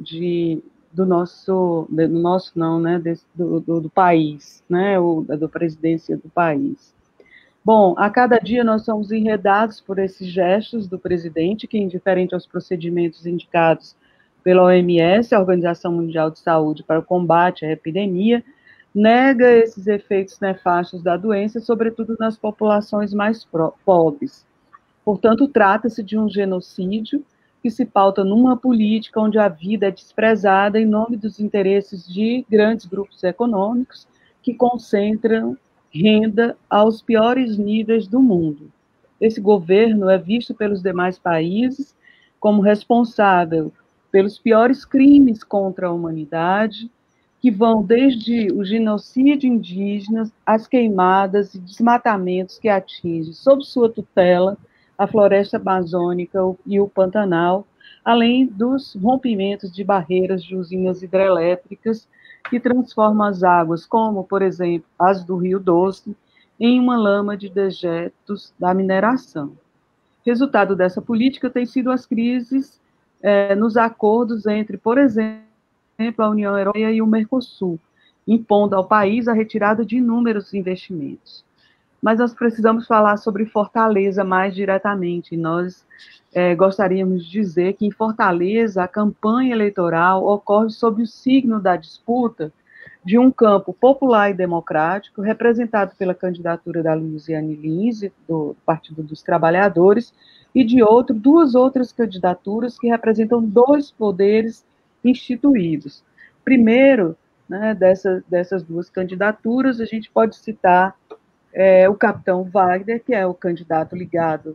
Do país, né? Da presidência do país. Bom, a cada dia nós somos enredados por esses gestos do presidente, que, indiferente aos procedimentos indicados pela OMS, a Organização Mundial de Saúde, para o combate à epidemia, nega esses efeitos nefastos da doença, sobretudo nas populações mais pobres. Portanto, trata-se de um genocídio que se pauta numa política onde a vida é desprezada em nome dos interesses de grandes grupos econômicos que concentram renda aos piores níveis do mundo. Esse governo é visto pelos demais países como responsável pelos piores crimes contra a humanidade, que vão desde o genocídio indígena, as queimadas e desmatamentos que atingem, sob sua tutela, a floresta amazônica e o Pantanal, além dos rompimentos de barreiras de usinas hidrelétricas que transformam as águas, como, por exemplo, as do Rio Doce, em uma lama de dejetos da mineração. Resultado dessa política tem sido as crises nos acordos entre, por exemplo, a União Europeia e o Mercosul, impondo ao país a retirada de inúmeros investimentos. Mas nós precisamos falar sobre Fortaleza mais diretamente. Nós gostaríamos de dizer que em Fortaleza a campanha eleitoral ocorre sob o signo da disputa de um campo popular e democrático, representado pela candidatura da Luiziane Lins, do Partido dos Trabalhadores, e de duas outras candidaturas que representam dois poderes instituídos. Primeiro, né, dessas duas candidaturas, a gente pode citar o capitão Wagner, que é o candidato ligado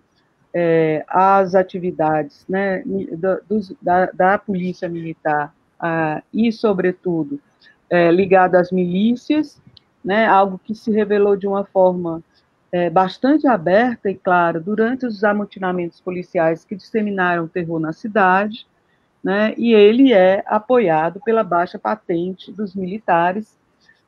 às atividades, né, da Polícia Militar e, sobretudo, ligado às milícias, né, algo que se revelou de uma forma bastante aberta e clara durante os amotinamentos policiais que disseminaram o terror na cidade, né, e ele é apoiado pela baixa patente dos militares,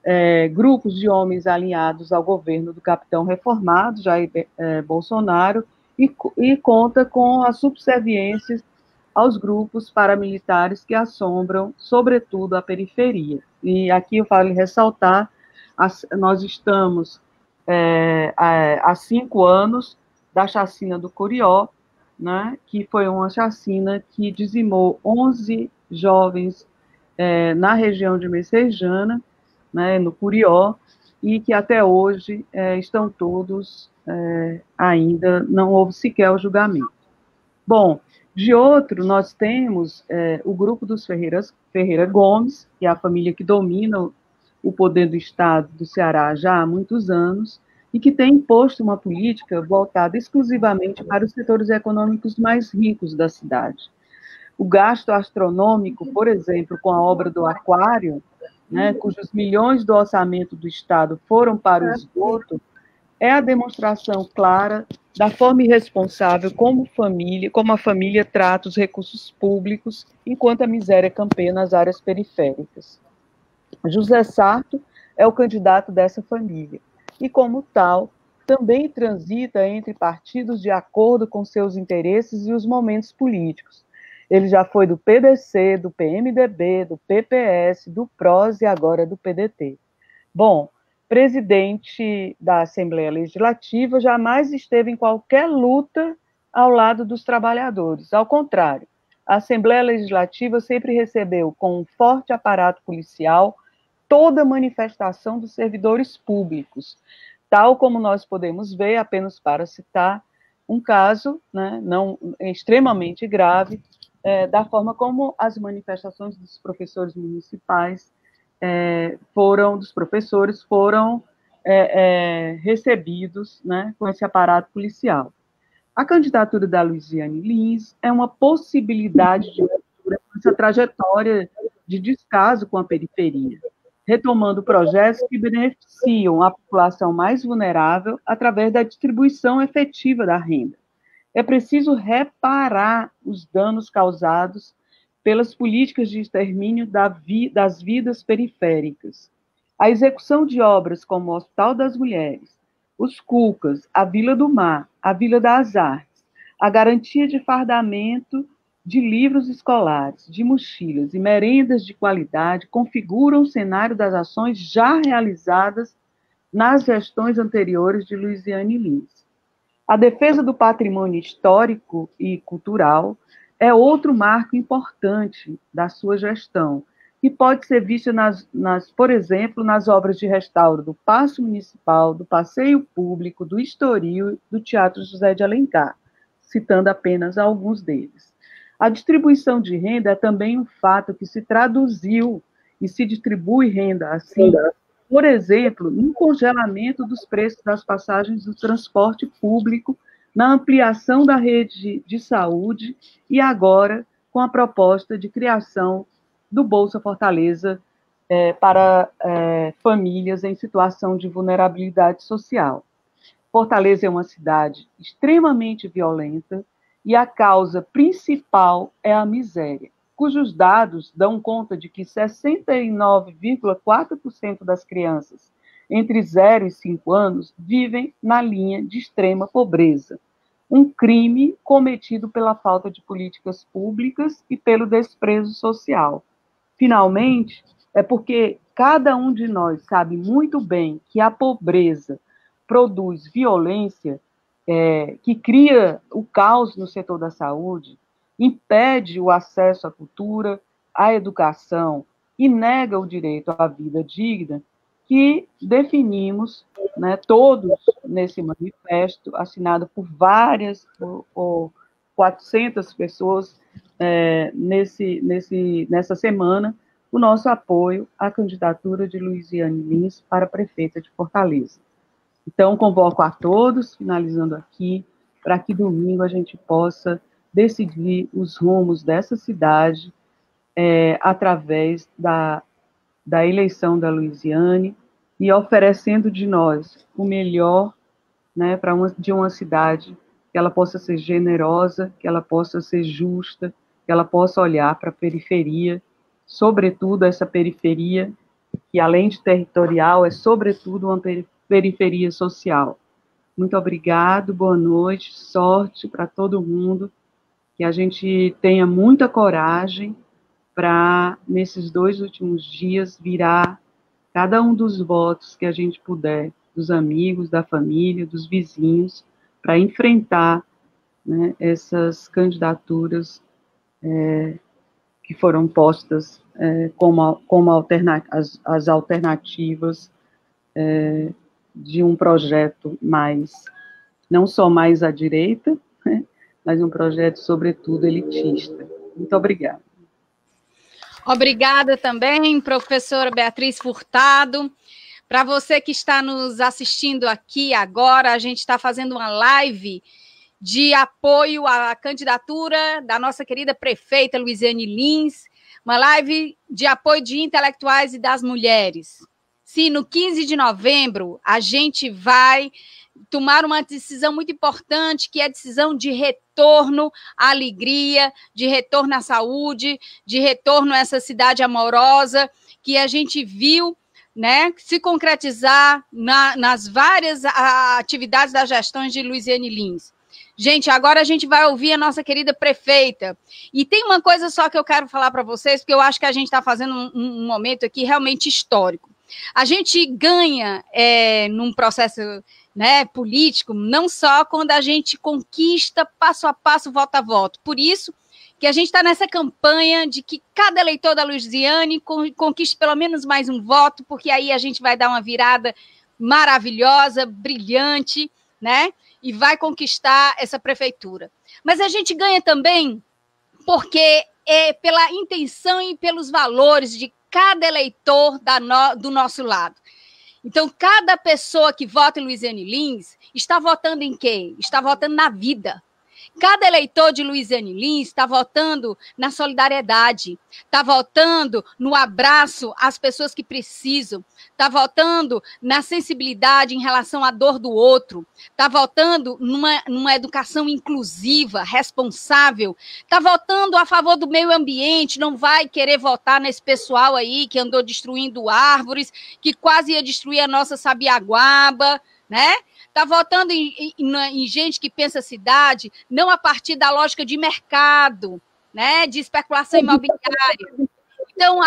grupos de homens alinhados ao governo do capitão reformado, Jair Bolsonaro, e conta com as subserviências aos grupos paramilitares que assombram, sobretudo, a periferia. E aqui eu vale ressaltar, nós estamos há 5 anos da chacina do Curió, né, que foi uma chacina que dizimou 11 jovens na região de Messejana, né, no Curió, e que até hoje estão todos ainda, não houve sequer o julgamento. Bom, de outro, nós temos o grupo dos Ferreira Gomes, que é a família que domina o poder do Estado do Ceará já há muitos anos, e que tem imposto uma política voltada exclusivamente para os setores econômicos mais ricos da cidade. O gasto astronômico, por exemplo, com a obra do Aquário, né, cujos milhões do orçamento do Estado foram para o esgoto, é a demonstração clara da forma irresponsável como a família trata os recursos públicos enquanto a miséria campeia nas áreas periféricas. José Sarto é o candidato dessa família e, como tal, também transita entre partidos de acordo com seus interesses e os momentos políticos. Ele já foi do PDC, do PMDB, do PPS, do PROS e agora do PDT. Bom, presidente da Assembleia Legislativa, jamais esteve em qualquer luta ao lado dos trabalhadores. Ao contrário, a Assembleia Legislativa sempre recebeu com um forte aparato policial toda manifestação dos servidores públicos, tal como nós podemos ver, apenas para citar um caso, né, não extremamente grave, da forma como as manifestações dos professores municipais foram recebidos, né, com esse aparato policial. A candidatura da Luiziane Lins é uma possibilidade de essa trajetória de descaso com a periferia, retomando projetos que beneficiam a população mais vulnerável através da distribuição efetiva da renda. É preciso reparar os danos causados pelas políticas de extermínio das vidas periféricas. A execução de obras como o Hospital das Mulheres, os Cucas, a Vila do Mar, a Vila das Artes, a garantia de fardamento de livros escolares, de mochilas e merendas de qualidade configuram o cenário das ações já realizadas nas gestões anteriores de Luiziane Lins. A defesa do patrimônio histórico e cultural é outro marco importante da sua gestão, que pode ser vista, por exemplo, nas obras de restauro do Paço Municipal, do Passeio Público, do Estoril e do Teatro José de Alencar, citando apenas alguns deles. A distribuição de renda é também um fato que se traduziu e se distribui renda assim, por exemplo, no congelamento dos preços das passagens do transporte público, na ampliação da rede de saúde e agora com a proposta de criação do Bolsa Fortaleza para famílias em situação de vulnerabilidade social. Fortaleza é uma cidade extremamente violenta e a causa principal é a miséria, cujos dados dão conta de que 69,4% das crianças entre 0 e 5 anos vivem na linha de extrema pobreza, um crime cometido pela falta de políticas públicas e pelo desprezo social. Finalmente, é porque cada um de nós sabe muito bem que a pobreza produz violência, que cria o caos no setor da saúde, impede o acesso à cultura, à educação e nega o direito à vida digna, que definimos, né, todos nesse manifesto, assinado por 400 pessoas nessa semana, o nosso apoio à candidatura de Luiziane Lins para prefeita de Fortaleza. Então, convoco a todos, finalizando aqui, para que domingo a gente possa decidir os rumos dessa cidade através da eleição da Luiziane e oferecendo de nós o melhor, né, de uma cidade que ela possa ser generosa, que ela possa ser justa, que ela possa olhar para a periferia, sobretudo essa periferia que além de territorial, é sobretudo uma periferia social. Muito obrigado, boa noite, sorte para todo mundo, que a gente tenha muita coragem para, nesses 2 últimos dias, virar cada um dos votos que a gente puder, dos amigos, da família, dos vizinhos, para enfrentar, né, essas candidaturas que foram postas como as alternativas de um projeto não só mais à direita, né, mas um projeto, sobretudo, elitista. Muito obrigada. Obrigada também, professora Beatriz Furtado. Para você que está nos assistindo aqui agora, a gente está fazendo uma live de apoio à candidatura da nossa querida prefeita Luiziane Lins, uma live de apoio de intelectuais e das mulheres. Sim, no 15 de novembro, a gente vai tomar uma decisão muito importante, que é a decisão de retorno à alegria, de retorno à saúde, de retorno a essa cidade amorosa, que a gente viu, né, se concretizar nas várias atividades das gestões de Luiziane Lins. Gente, agora a gente vai ouvir a nossa querida prefeita. E tem uma coisa só que eu quero falar para vocês, porque eu acho que a gente está fazendo um momento aqui realmente histórico. A gente ganha num processo, né, político, não só quando a gente conquista passo a passo, voto a voto. Por isso que a gente está nessa campanha de que cada eleitor da Luiziane conquiste pelo menos mais um voto, porque aí a gente vai dar uma virada maravilhosa, brilhante, né? E vai conquistar essa prefeitura. Mas a gente ganha também porque pela intenção e pelos valores de cada eleitor do nosso lado. Então, cada pessoa que vota em Luiziane Lins está votando em quê? Está votando na vida. Cada eleitor de Luiziane Lins está votando na solidariedade, está votando no abraço às pessoas que precisam, está votando na sensibilidade em relação à dor do outro, está votando numa educação inclusiva, responsável, está votando a favor do meio ambiente, não vai querer votar nesse pessoal aí que andou destruindo árvores, que quase ia destruir a nossa sabiaguaba, né? Está votando em gente que pensa a cidade não a partir da lógica de mercado, né, de especulação imobiliária. Então,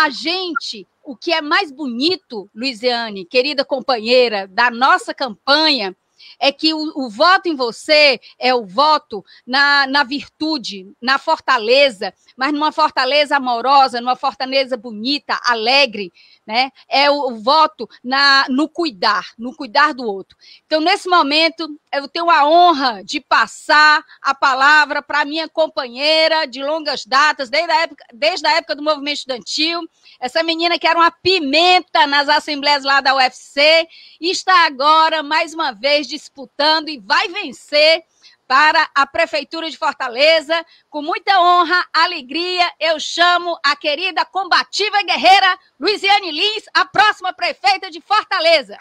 o que é mais bonito, Luiziane, querida companheira, da nossa campanha, é que o voto em você é o voto na virtude, na fortaleza, mas numa fortaleza amorosa, numa fortaleza bonita, alegre, né? É o voto no cuidar do outro. Então, nesse momento, eu tenho a honra de passar a palavra para a minha companheira de longas datas, desde a época do movimento estudantil, essa menina que era uma pimenta nas assembleias lá da UFC, e está agora, mais uma vez, disputando e vai vencer para a Prefeitura de Fortaleza. Com muita honra, alegria, eu chamo a querida combativa e guerreira Luiziane Lins, a próxima prefeita de Fortaleza.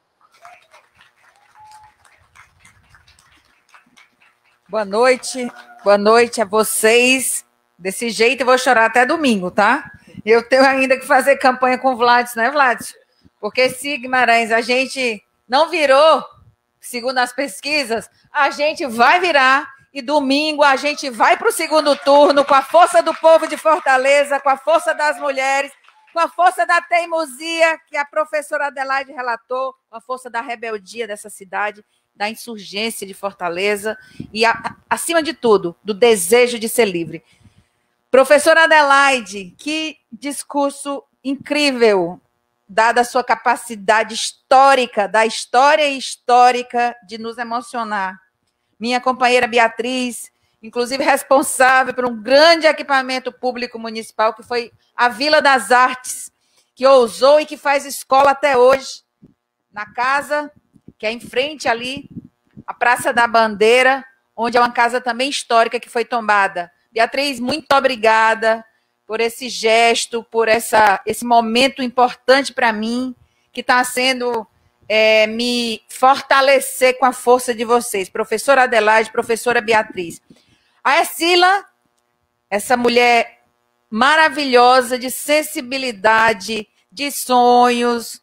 Boa noite a vocês. Desse jeito eu vou chorar até domingo, tá? Eu tenho ainda que fazer campanha com o Vlad, né, Vlad? Porque se Guimarães a gente não virou, segundo as pesquisas, a gente vai virar e domingo a gente vai para o segundo turno com a força do povo de Fortaleza, com a força das mulheres, com a força da teimosia que a professora Adelaide relatou, com a força da rebeldia dessa cidade, da insurgência de Fortaleza e, acima de tudo, do desejo de ser livre. Professora Adelaide, que discurso incrível, dada a sua capacidade histórica, da história histórica de nos emocionar. Minha companheira Beatriz, inclusive responsável por um grande equipamento público municipal, que foi a Vila das Artes, que ousou e que faz escola até hoje, na casa, que é em frente ali, a Praça da Bandeira, onde é uma casa também histórica que foi tombada. Beatriz, muito obrigada por esse gesto, por esse momento importante para mim, que está sendo me fortalecer com a força de vocês. Professora Adelaide, professora Beatriz. A Ercila, essa mulher maravilhosa, de sensibilidade, de sonhos,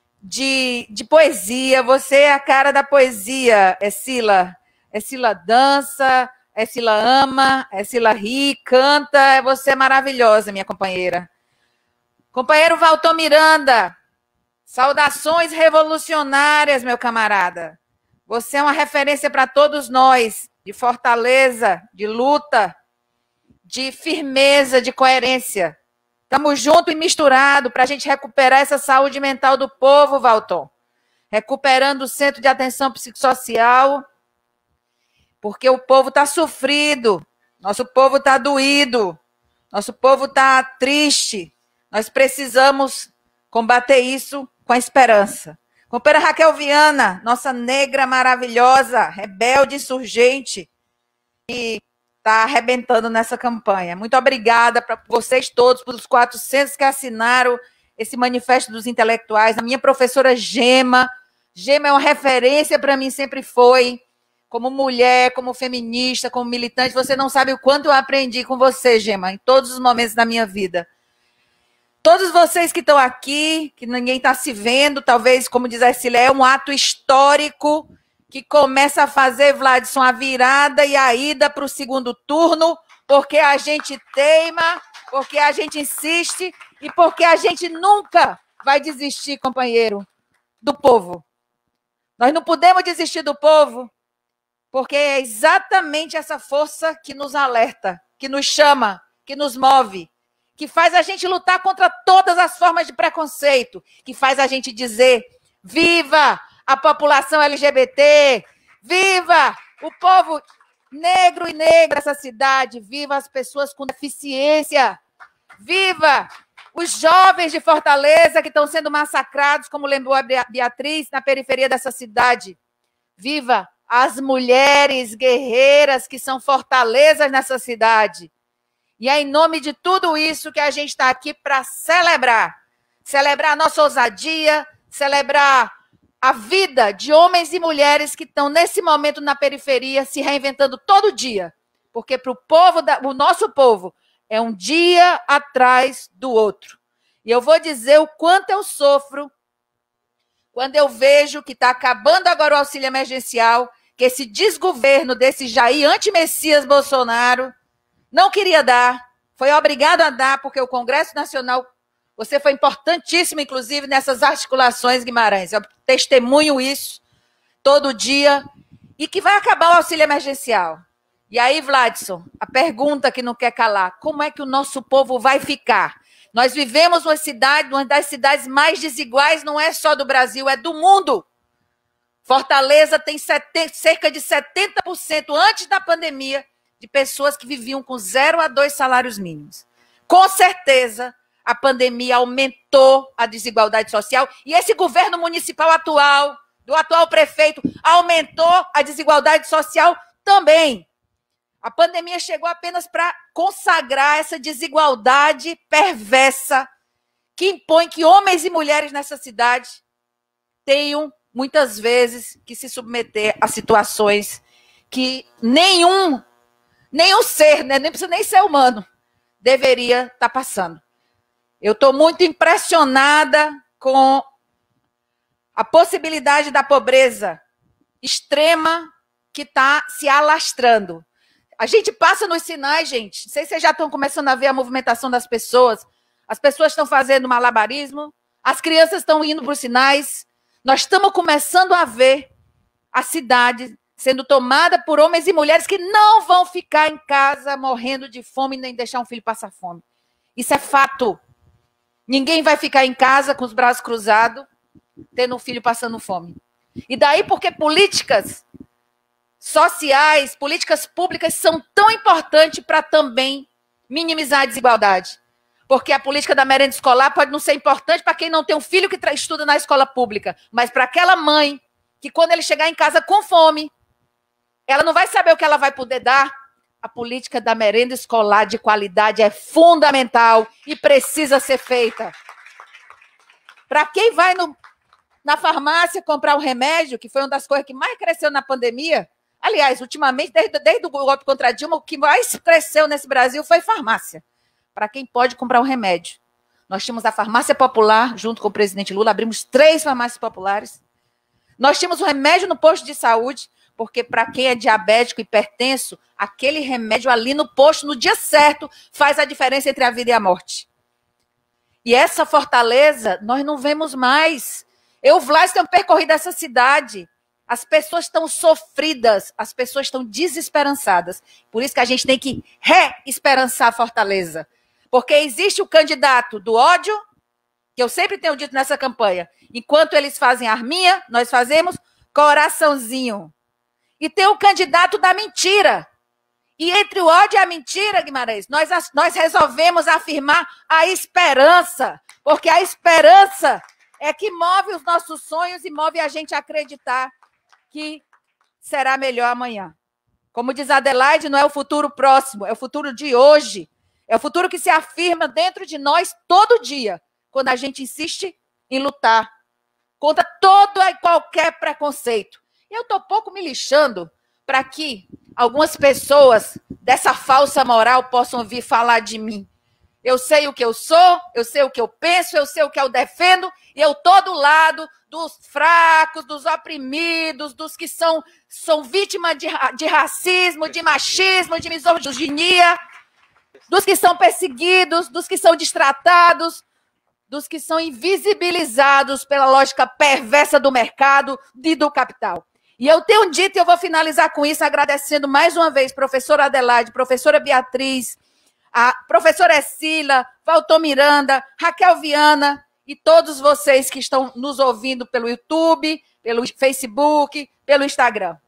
de poesia. Você é a cara da poesia, Escila. Escila dança, Escila ama, Escila ri, canta. Você é maravilhosa, minha companheira. Companheiro Valton Miranda, saudações revolucionárias, meu camarada. Você é uma referência para todos nós, de fortaleza, de luta, de firmeza, de coerência. Estamos juntos e misturados para a gente recuperar essa saúde mental do povo, Valton. Recuperando o centro de atenção psicossocial, porque o povo está sofrido, nosso povo está doído, nosso povo está triste. Nós precisamos combater isso com a esperança. Companheira Raquel Viana, nossa negra maravilhosa, rebelde, insurgente, que está arrebentando nessa campanha. Muito obrigada para vocês todos, para os 400 que assinaram esse manifesto dos intelectuais. A minha professora Gema. Gema é uma referência para mim, sempre foi. Como mulher, como feminista, como militante. Você não sabe o quanto eu aprendi com você, Gema, em todos os momentos da minha vida. Todos vocês que estão aqui, que ninguém está se vendo, talvez, como diz a Cília, é um ato histórico que começa a fazer, Vladson, a virada e a ida para o segundo turno, porque a gente teima, porque a gente insiste e porque a gente nunca vai desistir, companheiro, do povo. Nós não podemos desistir do povo, porque é exatamente essa força que nos alerta, que nos chama, que nos move, que faz a gente lutar contra todas as formas de preconceito, que faz a gente dizer: viva a população LGBT, viva o povo negro e negra dessa cidade, viva as pessoas com deficiência, viva os jovens de Fortaleza que estão sendo massacrados, como lembrou a Beatriz, na periferia dessa cidade, viva as mulheres guerreiras que são fortalezas nessa cidade. E é em nome de tudo isso que a gente está aqui para celebrar. Celebrar a nossa ousadia, celebrar a vida de homens e mulheres que estão, nesse momento, na periferia, se reinventando todo dia. Porque para o povo, o nosso povo, é um dia atrás do outro. E eu vou dizer o quanto eu sofro quando eu vejo que está acabando agora o auxílio emergencial, que esse desgoverno desse Jair anti-Messias Bolsonaro não queria dar, foi obrigado a dar, porque o Congresso Nacional, você foi importantíssimo, inclusive, nessas articulações, Guimarães. Eu testemunho isso todo dia, e que vai acabar o auxílio emergencial. E aí, Vladson, a pergunta que não quer calar: como é que o nosso povo vai ficar? Nós vivemos uma das cidades mais desiguais, não é só do Brasil, é do mundo. Fortaleza tem cerca de 70% antes da pandemia de pessoas que viviam com 0 a 2 salários mínimos. Com certeza, a pandemia aumentou a desigualdade social e esse governo municipal atual, do atual prefeito, aumentou a desigualdade social também. A pandemia chegou apenas para consagrar essa desigualdade perversa que impõe que homens e mulheres nessa cidade tenham, muitas vezes, que se submeter a situações que nenhum ser, né, nem precisa nem ser humano, deveria estar passando. Eu estou muito impressionada com a possibilidade da pobreza extrema que está se alastrando. A gente passa nos sinais, gente. Não sei se vocês já estão começando a ver a movimentação das pessoas. As pessoas estão fazendo malabarismo, as crianças estão indo para os sinais. Nós estamos começando a ver a cidade sendo tomada por homens e mulheres que não vão ficar em casa morrendo de fome nem deixar um filho passar fome. Isso é fato. Ninguém vai ficar em casa com os braços cruzados, tendo um filho passando fome. E daí porque políticas sociais, políticas públicas são tão importantes para também minimizar a desigualdade. Porque a política da merenda escolar pode não ser importante para quem não tem um filho que estuda na escola pública, mas para aquela mãe que, quando ele chegar em casa com fome, ela não vai saber o que ela vai poder dar. A política da merenda escolar de qualidade é fundamental e precisa ser feita. Para quem vai na farmácia comprar um remédio, que foi uma das coisas que mais cresceu na pandemia, aliás, ultimamente, desde o golpe contra a Dilma, o que mais cresceu nesse Brasil foi farmácia. Para quem pode comprar um remédio. Nós tínhamos a farmácia popular, junto com o presidente Lula, abrimos 3 farmácias populares. Nós tínhamos um remédio no posto de saúde, porque para quem é diabético, hipertenso, aquele remédio ali no posto, no dia certo, faz a diferença entre a vida e a morte. E essa fortaleza, nós não vemos mais. Eu, Vlad, tenho percorrido essa cidade. As pessoas estão sofridas, as pessoas estão desesperançadas. Por isso que a gente tem que reesperançar a Fortaleza. Porque existe o candidato do ódio, que eu sempre tenho dito nessa campanha. Enquanto eles fazem arminha, nós fazemos coraçãozinho. E tem o candidato da mentira. E entre o ódio e a mentira, Guimarães, nós resolvemos afirmar a esperança. Porque a esperança é que move os nossos sonhos e move a gente a acreditar que será melhor amanhã. Como diz a Adelaide, não é o futuro próximo, é o futuro de hoje. É o futuro que se afirma dentro de nós todo dia, quando a gente insiste em lutar contra todo e qualquer preconceito. Eu estou pouco me lixando para que algumas pessoas dessa falsa moral possam vir falar de mim. Eu sei o que eu sou, eu sei o que eu penso, eu sei o que eu defendo, e eu estou do lado dos fracos, dos oprimidos, dos que são vítimas de racismo, de machismo, de misoginia, dos que são perseguidos, dos que são destratados, dos que são invisibilizados pela lógica perversa do mercado e do capital. E eu tenho dito, e eu vou finalizar com isso, agradecendo mais uma vez professora Adelaide, professora Beatriz, a professora Escila, Valtor Miranda, Raquel Viana e todos vocês que estão nos ouvindo pelo YouTube, pelo Facebook, pelo Instagram.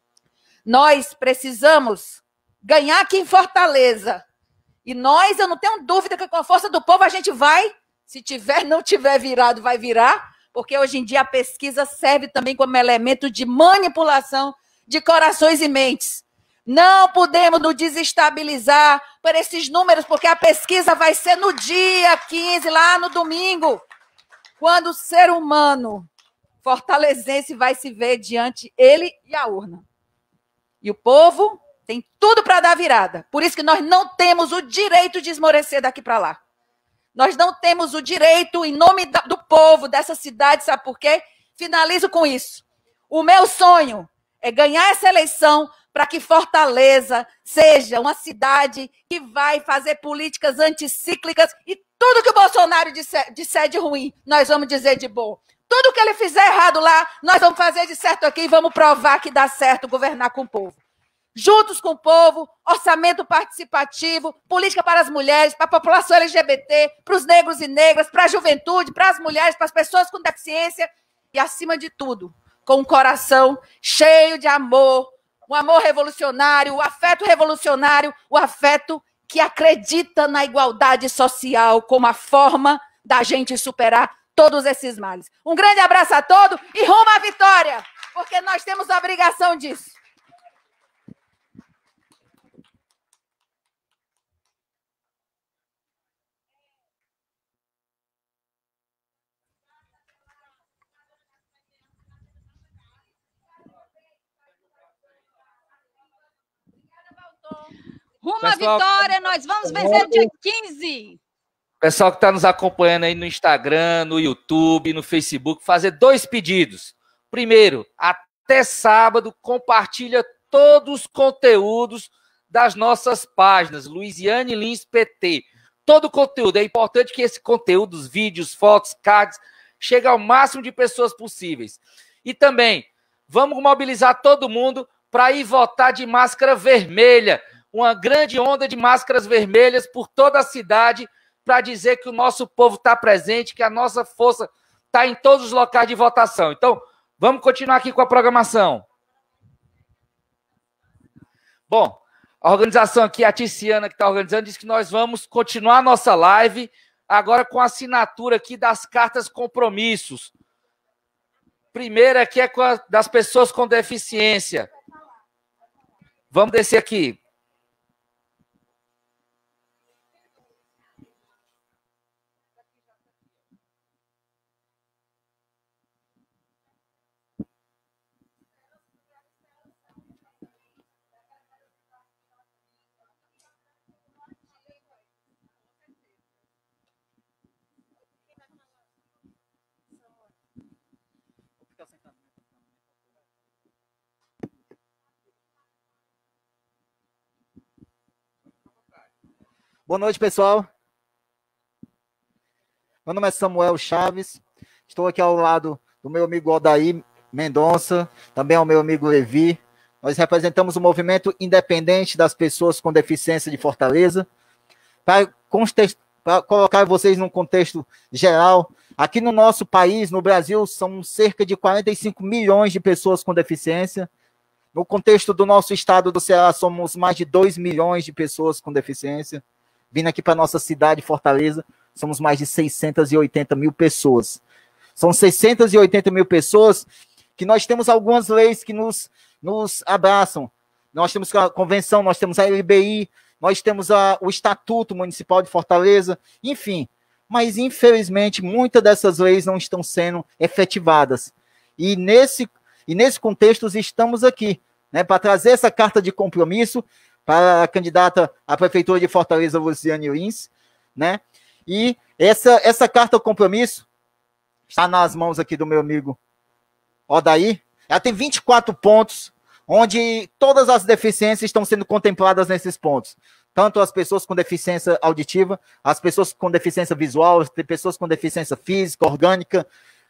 Nós precisamos ganhar aqui em Fortaleza. E nós, eu não tenho dúvida que com a força do povo a gente vai, se não tiver virado, vai virar, porque hoje em dia a pesquisa serve também como elemento de manipulação de corações e mentes. Não podemos nos desestabilizar por esses números, porque a pesquisa vai ser no dia 15, lá no domingo, quando o ser humano fortalezense vai se ver diante ele e a urna. E o povo tem tudo para dar virada. Por isso que nós não temos o direito de esmorecer daqui para lá. Nós não temos o direito, em nome do povo, dessa cidade, sabe por quê? Finalizo com isso. O meu sonho é ganhar essa eleição para que Fortaleza seja uma cidade que vai fazer políticas anticíclicas e tudo que o Bolsonaro disser de ruim, nós vamos dizer de bom. Tudo que ele fizer errado lá, nós vamos fazer de certo aqui e vamos provar que dá certo governar com o povo. Juntos com o povo, orçamento participativo, política para as mulheres, para a população LGBT, para os negros e negras, para a juventude, para as mulheres, para as pessoas com deficiência e, acima de tudo, com um coração cheio de amor, um amor revolucionário, o afeto revolucionário, o afeto que acredita na igualdade social como a forma da gente superar todos esses males. Um grande abraço a todos e rumo à vitória, porque nós temos a obrigação disso. Rumo à vitória, nós vamos vencer dia 15. Pessoal que está nos acompanhando aí no Instagram, no YouTube, no Facebook, fazer 2 pedidos. Primeiro, até sábado, compartilha todos os conteúdos das nossas páginas, Luiziane Lins PT. Todo o conteúdo, é importante que esse conteúdo, os vídeos, fotos, cards, chegue ao máximo de pessoas possíveis. E também, vamos mobilizar todo mundo para ir votar de máscara vermelha. Uma grande onda de máscaras vermelhas por toda a cidade para dizer que o nosso povo está presente, que a nossa força está em todos os locais de votação. Então, vamos continuar aqui com a programação. Bom, a organização aqui, a Ticiana que está organizando, diz que nós vamos continuar a nossa live agora com a assinatura aqui das cartas compromissos. Primeira aqui é das pessoas com deficiência. Vamos descer aqui. Boa noite, pessoal. Meu nome é Samuel Chaves. Estou aqui ao lado do meu amigo Odair Mendonça, também ao meu amigo Levi. Nós representamos o movimento independente das pessoas com deficiência de Fortaleza. Para colocar vocês num contexto geral, aqui no nosso país, no Brasil, são cerca de 45 milhões de pessoas com deficiência. No contexto do nosso estado do Ceará, somos mais de 2 milhões de pessoas com deficiência. Vindo aqui para a nossa cidade, Fortaleza, somos mais de 680 mil pessoas. São 680 mil pessoas que nós temos algumas leis que nos abraçam. Nós temos a convenção, nós temos a LBI, nós temos o Estatuto Municipal de Fortaleza, enfim. Mas, infelizmente, muitas dessas leis não estão sendo efetivadas. E nesse contexto, estamos aqui, né, para trazer essa carta de compromisso para a candidata à Prefeitura de Fortaleza, Luziane Lins, né? E essa carta de compromisso está nas mãos aqui do meu amigo Odair. Ela tem 24 pontos, onde todas as deficiências estão sendo contempladas nesses pontos. Tanto as pessoas com deficiência auditiva, as pessoas com deficiência visual, as pessoas com deficiência física, orgânica,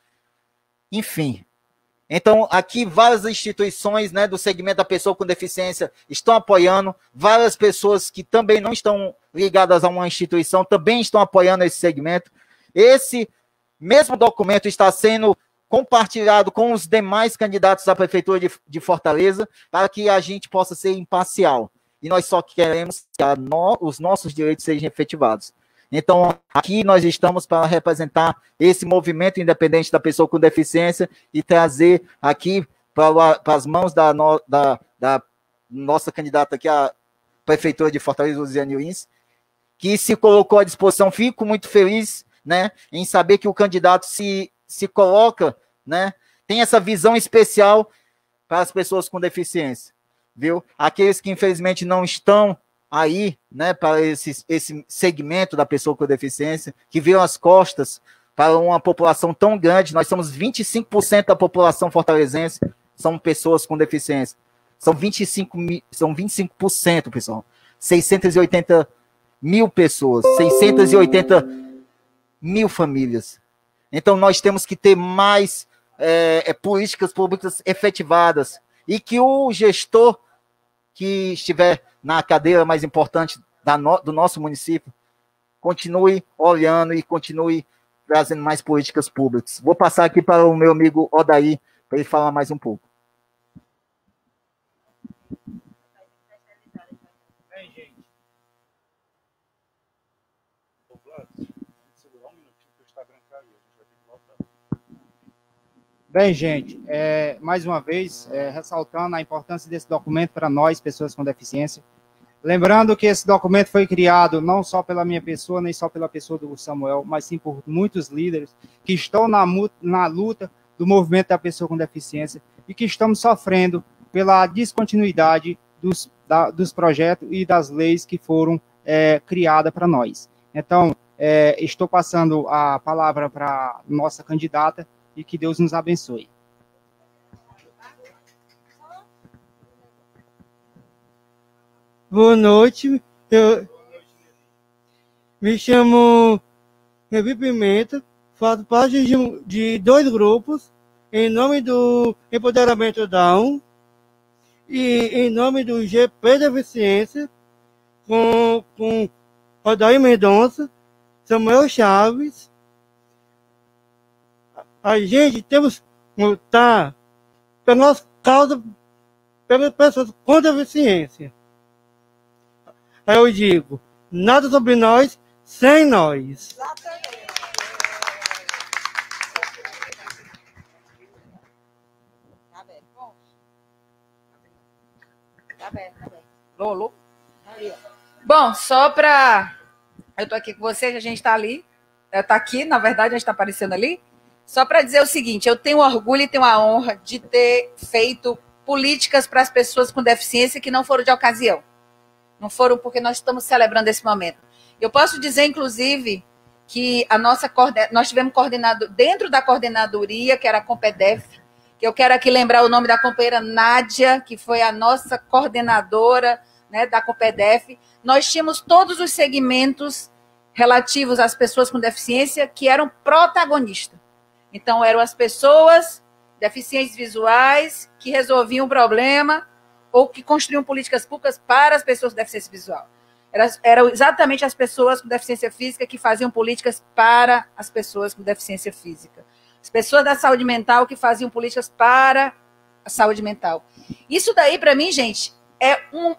enfim. Então, aqui várias instituições, né, do segmento da pessoa com deficiência estão apoiando, várias pessoas que também não estão ligadas a uma instituição também estão apoiando esse segmento. Esse mesmo documento está sendo compartilhado com os demais candidatos à Prefeitura de Fortaleza para que a gente possa ser imparcial. E nós só queremos que os nossos direitos sejam efetivados. Então, aqui nós estamos para representar esse movimento independente da pessoa com deficiência e trazer aqui para as mãos da nossa candidata aqui, a Prefeitura de Fortaleza, Luziane Lins, que se colocou à disposição. Fico muito feliz, né, em saber que o candidato se coloca, né, tem essa visão especial para as pessoas com deficiência, viu? Aqueles que infelizmente não estão aí, né, para esse segmento da pessoa com deficiência, que viram as costas para uma população tão grande. Nós somos 25% da população fortalezense, são pessoas com deficiência. São 25%, pessoal. 680 mil pessoas, 680 mil famílias. Então, nós temos que ter mais políticas públicas efetivadas e que o gestor que estiver na cadeira mais importante do nosso município continue olhando e continue trazendo mais políticas públicas. Vou passar aqui para o meu amigo Odair, para ele falar mais um pouco. Bem, gente, mais uma vez, ressaltando a importância desse documento para nós, pessoas com deficiência. Lembrando que esse documento foi criado não só pela minha pessoa, nem só pela pessoa do Samuel, mas sim por muitos líderes que estão na luta do movimento da pessoa com deficiência e que estamos sofrendo pela descontinuidade dos projetos e das leis que foram criadas para nós. Então, estou passando a palavra para a nossa candidata, e que Deus nos abençoe. Boa noite. Eu me chamo Levi Pimenta, faço parte de 2 grupos, em nome do Empoderamento Down e em nome do GP Deficiência, com Odair Mendonça, Samuel Chaves. A gente temos que lutar pela nossa causa, pelas pessoas com deficiência. Aí eu digo, nada sobre nós, sem nós. Lolo. Bom, só para... Eu estou aqui com vocês, a gente está ali. Está aqui, na verdade, a gente está aparecendo ali. Só para dizer o seguinte, eu tenho orgulho e tenho a honra de ter feito políticas para as pessoas com deficiência que não foram de ocasião. Não foram porque nós estamos celebrando esse momento. Eu posso dizer, inclusive, que nós tivemos coordenado dentro da coordenadoria, que era a Compedef, que eu quero aqui lembrar o nome da companheira Nádia, que foi a nossa coordenadora né, da Compedef, nós tínhamos todos os segmentos relativos às pessoas com deficiência que eram protagonistas. Então, eram as pessoas deficientes visuais que resolviam o problema ou que construíam políticas públicas para as pessoas com deficiência visual. Eram exatamente as pessoas com deficiência física que faziam políticas para as pessoas com deficiência física. As pessoas da saúde mental que faziam políticas para a saúde mental. Isso daí, para mim, gente, é um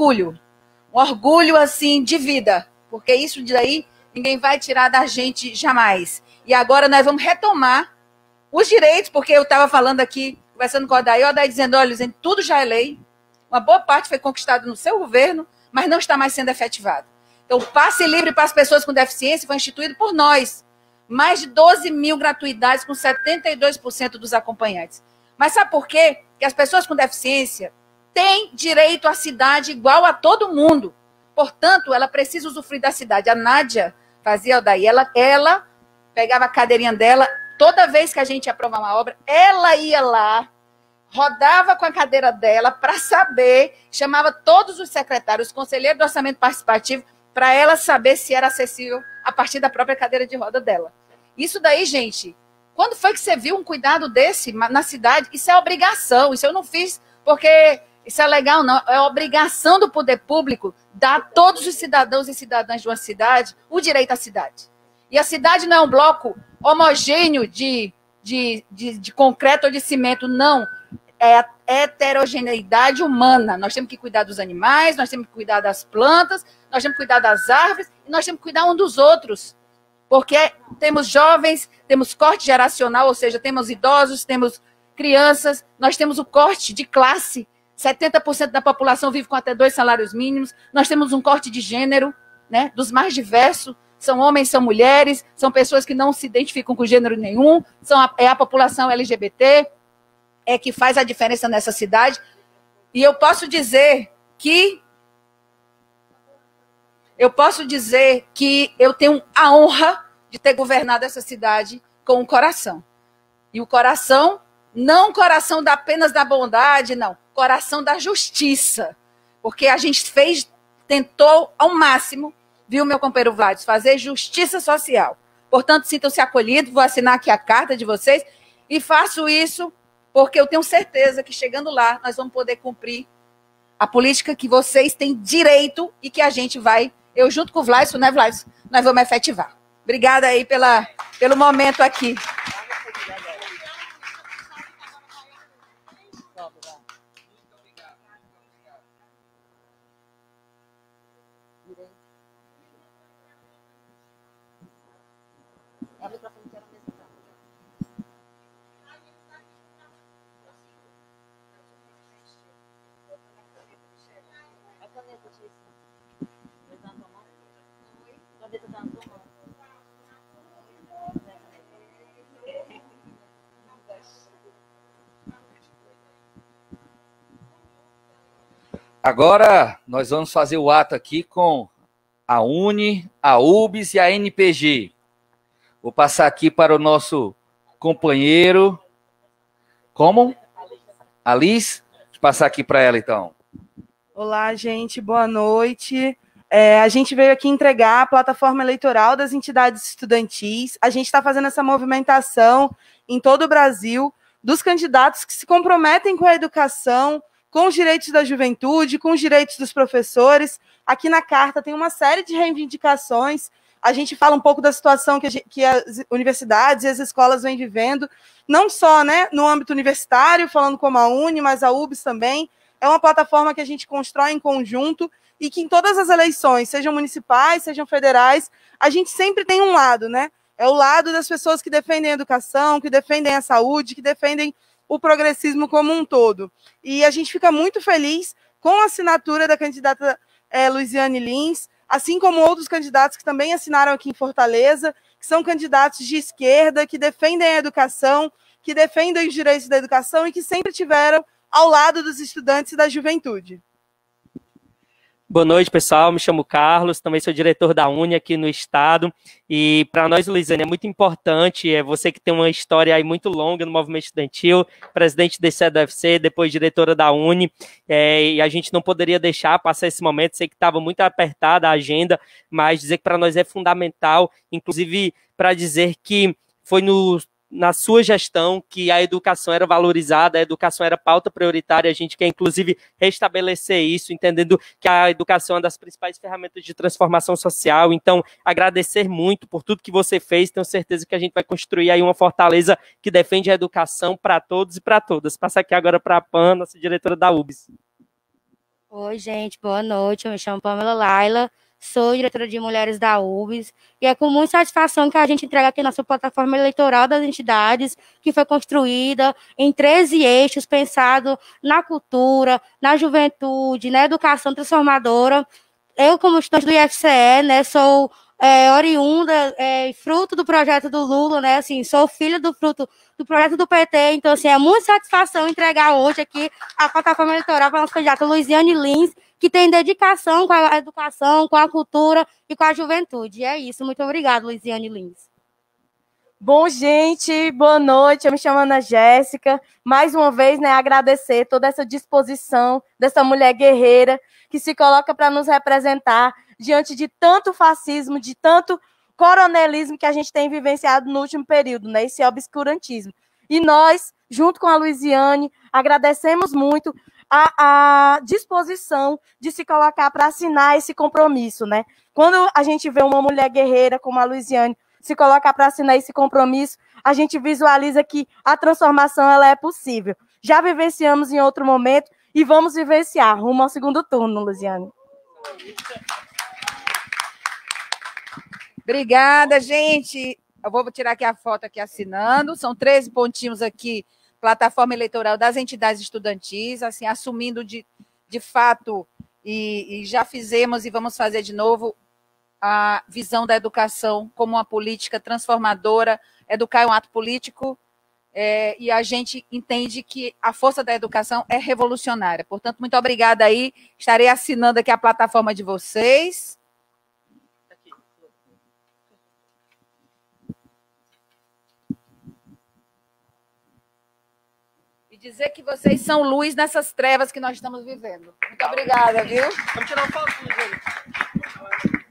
orgulho, assim, de vida, porque isso daí ninguém vai tirar da gente jamais. E agora nós vamos retomar os direitos, porque eu estava falando aqui, conversando com a Odaí dizendo, olha, tudo já é lei, uma boa parte foi conquistada no seu governo, mas não está mais sendo efetivado. Então, o passe livre para as pessoas com deficiência foi instituído por nós. Mais de 12 mil gratuidades com 72% dos acompanhantes. Mas sabe por quê? Que as pessoas com deficiência têm direito à cidade igual a todo mundo. Portanto, ela precisa usufruir da cidade. A Nádia fazia daí, ela pegava a cadeirinha dela, toda vez que a gente ia aprovar uma obra, ela ia lá, rodava com a cadeira dela para saber, chamava todos os secretários, os conselheiros do orçamento participativo, para ela saber se era acessível a partir da própria cadeira de roda dela. Isso daí, gente, quando foi que você viu um cuidado desse na cidade? Isso é obrigação, isso eu não fiz porque isso é legal, não. É obrigação do poder público dar a todos os cidadãos e cidadãs de uma cidade o direito à cidade. E a cidade não é um bloco homogêneo de concreto ou de cimento, não. É a heterogeneidade humana. Nós temos que cuidar dos animais, nós temos que cuidar das plantas, nós temos que cuidar das árvores e nós temos que cuidar um dos outros. Porque temos jovens, temos corte geracional, ou seja, temos idosos, temos crianças, nós temos o corte de classe. 70% da população vive com até 2 salários mínimos. Nós temos um corte de gênero, né, dos mais diversos. São homens, são mulheres, são pessoas que não se identificam com gênero nenhum, é a população LGBT, que faz a diferença nessa cidade. E eu posso dizer que eu tenho a honra de ter governado essa cidade com o coração. E o coração, não o coração apenas da bondade, não, coração da justiça. Porque a gente tentou ao máximo, viu, meu companheiro Vlad, fazer justiça social. Portanto, sintam-se acolhidos, vou assinar aqui a carta de vocês e faço isso porque eu tenho certeza que chegando lá nós vamos poder cumprir a política que vocês têm direito e que a gente vai, eu junto com o Vlad, né, Vlad, nós vamos efetivar. Obrigada aí pelo momento aqui. Agora, nós vamos fazer o ato aqui com a UNE, a UBS e a NPG. Vou passar aqui para o nosso companheiro. Como? Alice? Vou passar aqui para ela, então. Olá, gente. Boa noite. A gente veio aqui entregar a plataforma eleitoral das entidades estudantis. A gente está fazendo essa movimentação em todo o Brasil dos candidatos que se comprometem com a educação, com os direitos da juventude, com os direitos dos professores. Aqui na carta tem uma série de reivindicações. A gente fala um pouco da situação que as universidades e as escolas vêm vivendo, não só, né, no âmbito universitário, falando como a UNE, mas a UBS também. É uma plataforma que a gente constrói em conjunto e que em todas as eleições, sejam municipais, sejam federais, a gente sempre tem um lado, né? É o lado das pessoas que defendem a educação, que defendem a saúde, que defendem o progressismo como um todo. E a gente fica muito feliz com a assinatura da candidata Luiziane Lins, assim como outros candidatos que também assinaram aqui em Fortaleza, que são candidatos de esquerda, que defendem a educação, que defendem os direitos da educação e que sempre tiveram ao lado dos estudantes e da juventude. Boa noite, pessoal. Me chamo Carlos, também sou diretor da Uni aqui no estado. E para nós, Luiziane, é muito importante, você que tem uma história aí muito longa no movimento estudantil, presidente da UFC, depois diretora da Uni, e a gente não poderia deixar passar esse momento. Sei que estava muito apertada a agenda, mas dizer que para nós é fundamental, inclusive para dizer que foi na sua gestão que a educação era valorizada, a educação era pauta prioritária. A gente quer, inclusive, restabelecer isso, entendendo que a educação é uma das principais ferramentas de transformação social. Então, agradecer muito por tudo que você fez. Tenho certeza que a gente vai construir aí uma fortaleza que defende a educação para todos e para todas. Passa aqui agora para a Pan, nossa diretora da UBS. Oi, gente, boa noite. Eu me chamo Pamela Laila, sou diretora de Mulheres da UBS, e é com muita satisfação que a gente entrega aqui nossa plataforma eleitoral das entidades, que foi construída em 13 eixos, pensado na cultura, na juventude, na educação transformadora. Eu, como estudante do IFCE, né, sou oriunda, fruto do projeto do Lula, né, assim, sou filha do fruto do projeto do PT, então, assim, é muita satisfação entregar hoje aqui a plataforma eleitoral para a nossa candidata Luiziane Lins, que tem dedicação com a educação, com a cultura e com a juventude. E é isso. Muito obrigada, Luiziane Lins. Bom, gente, boa noite. Eu me chamo Ana Jéssica. Mais uma vez, né, agradecer toda essa disposição dessa mulher guerreira que se coloca para nos representar diante de tanto fascismo, de tanto coronelismo que a gente tem vivenciado no último período, né, esse obscurantismo. E nós, junto com a Luiziane, agradecemos muito a disposição de se colocar para assinar esse compromisso, né? Quando a gente vê uma mulher guerreira como a Luiziane se colocar para assinar esse compromisso, a gente visualiza que a transformação ela é possível. Já vivenciamos em outro momento e vamos vivenciar rumo ao segundo turno, Luiziane. Obrigada, gente. Eu vou tirar aqui a foto aqui assinando. São 13 pontinhos aqui, plataforma eleitoral das entidades estudantis, assim, assumindo de fato, e já fizemos e vamos fazer de novo, a visão da educação como uma política transformadora. Educar é um ato político, e a gente entende que a força da educação é revolucionária. Portanto, muito obrigada aí. Estarei assinando aqui a plataforma de vocês. Dizer que vocês são luz nessas trevas que nós estamos vivendo. Muito obrigada, viu? Vamos tirar um foto, gente.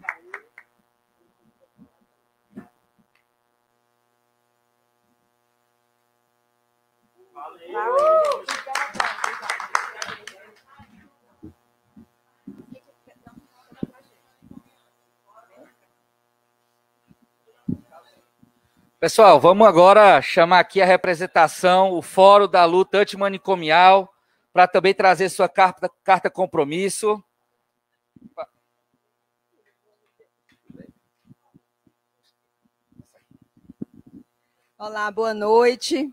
Pessoal, vamos agora chamar aqui a representação, o Fórum da Luta Antimanicomial, para também trazer sua carta compromisso. Olá, boa noite.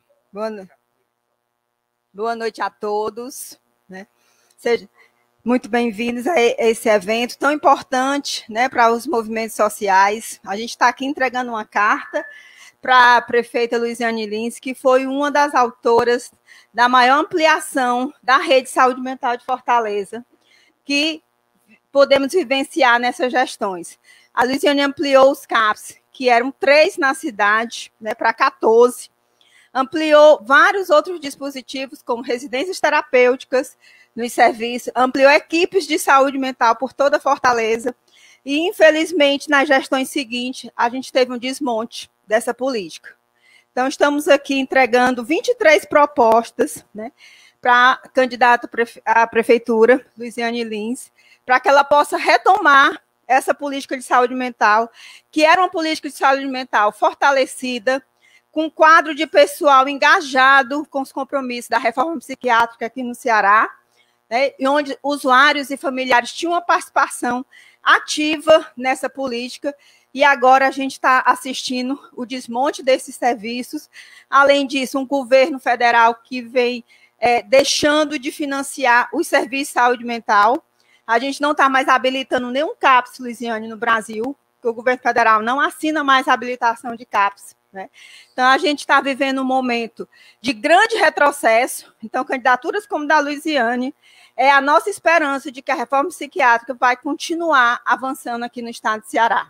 Boa noite a todos, né? Sejam muito bem-vindos a esse evento tão importante, né, para os movimentos sociais. A gente está aqui entregando uma carta para a prefeita Luiziane Lins, que foi uma das autoras da maior ampliação da rede de saúde mental de Fortaleza, que podemos vivenciar nessas gestões. A Luiziane ampliou os CAPs, que eram 3 na cidade, né, para 14, ampliou vários outros dispositivos, como residências terapêuticas nos serviços, ampliou equipes de saúde mental por toda Fortaleza, e, infelizmente, nas gestões seguintes, a gente teve um desmonte dessa política. Então, estamos aqui entregando 23 propostas, né, para a candidata à prefeitura, Luiziane Lins, para que ela possa retomar essa política de saúde mental, que era uma política de saúde mental fortalecida, com um quadro de pessoal engajado com os compromissos da reforma psiquiátrica aqui no Ceará, né, e onde usuários e familiares tinham uma participação ativa nessa política, e agora a gente está assistindo o desmonte desses serviços. Além disso, um governo federal que vem deixando de financiar os serviços de saúde mental. A gente não está mais habilitando nenhum CAPS, Luiziane, no Brasil, porque o governo federal não assina mais a habilitação de CAPS. né? Então, a gente está vivendo um momento de grande retrocesso. Então, candidaturas como da Luiziane é a nossa esperança de que a reforma psiquiátrica vai continuar avançando aqui no estado de Ceará.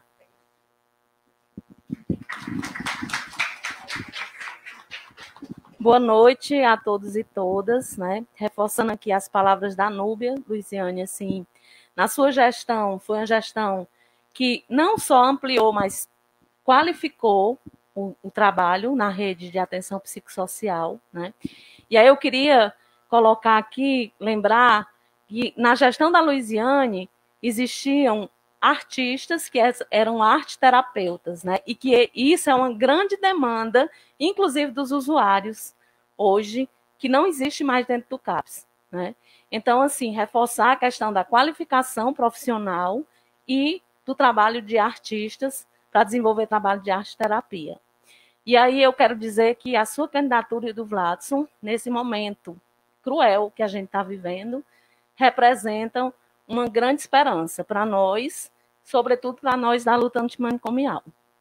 Boa noite a todos e todas, né? Reforçando aqui as palavras da Núbia, Luiziane, assim, na sua gestão, foi uma gestão que não só ampliou, mas qualificou o trabalho na rede de atenção psicossocial, né? E aí eu queria colocar aqui, lembrar que na gestão da Luiziane existiam artistas que eram arteterapeutas, né? E que isso é uma grande demanda, inclusive dos usuários, hoje, que não existe mais dentro do CAPS, né? Então, assim, reforçar a questão da qualificação profissional e do trabalho de artistas para desenvolver trabalho de arte-terapia. E aí eu quero dizer que a sua candidatura e do Vladson, nesse momento cruel que a gente está vivendo, representam uma grande esperança para nós, sobretudo para nós da luta antimanicomial.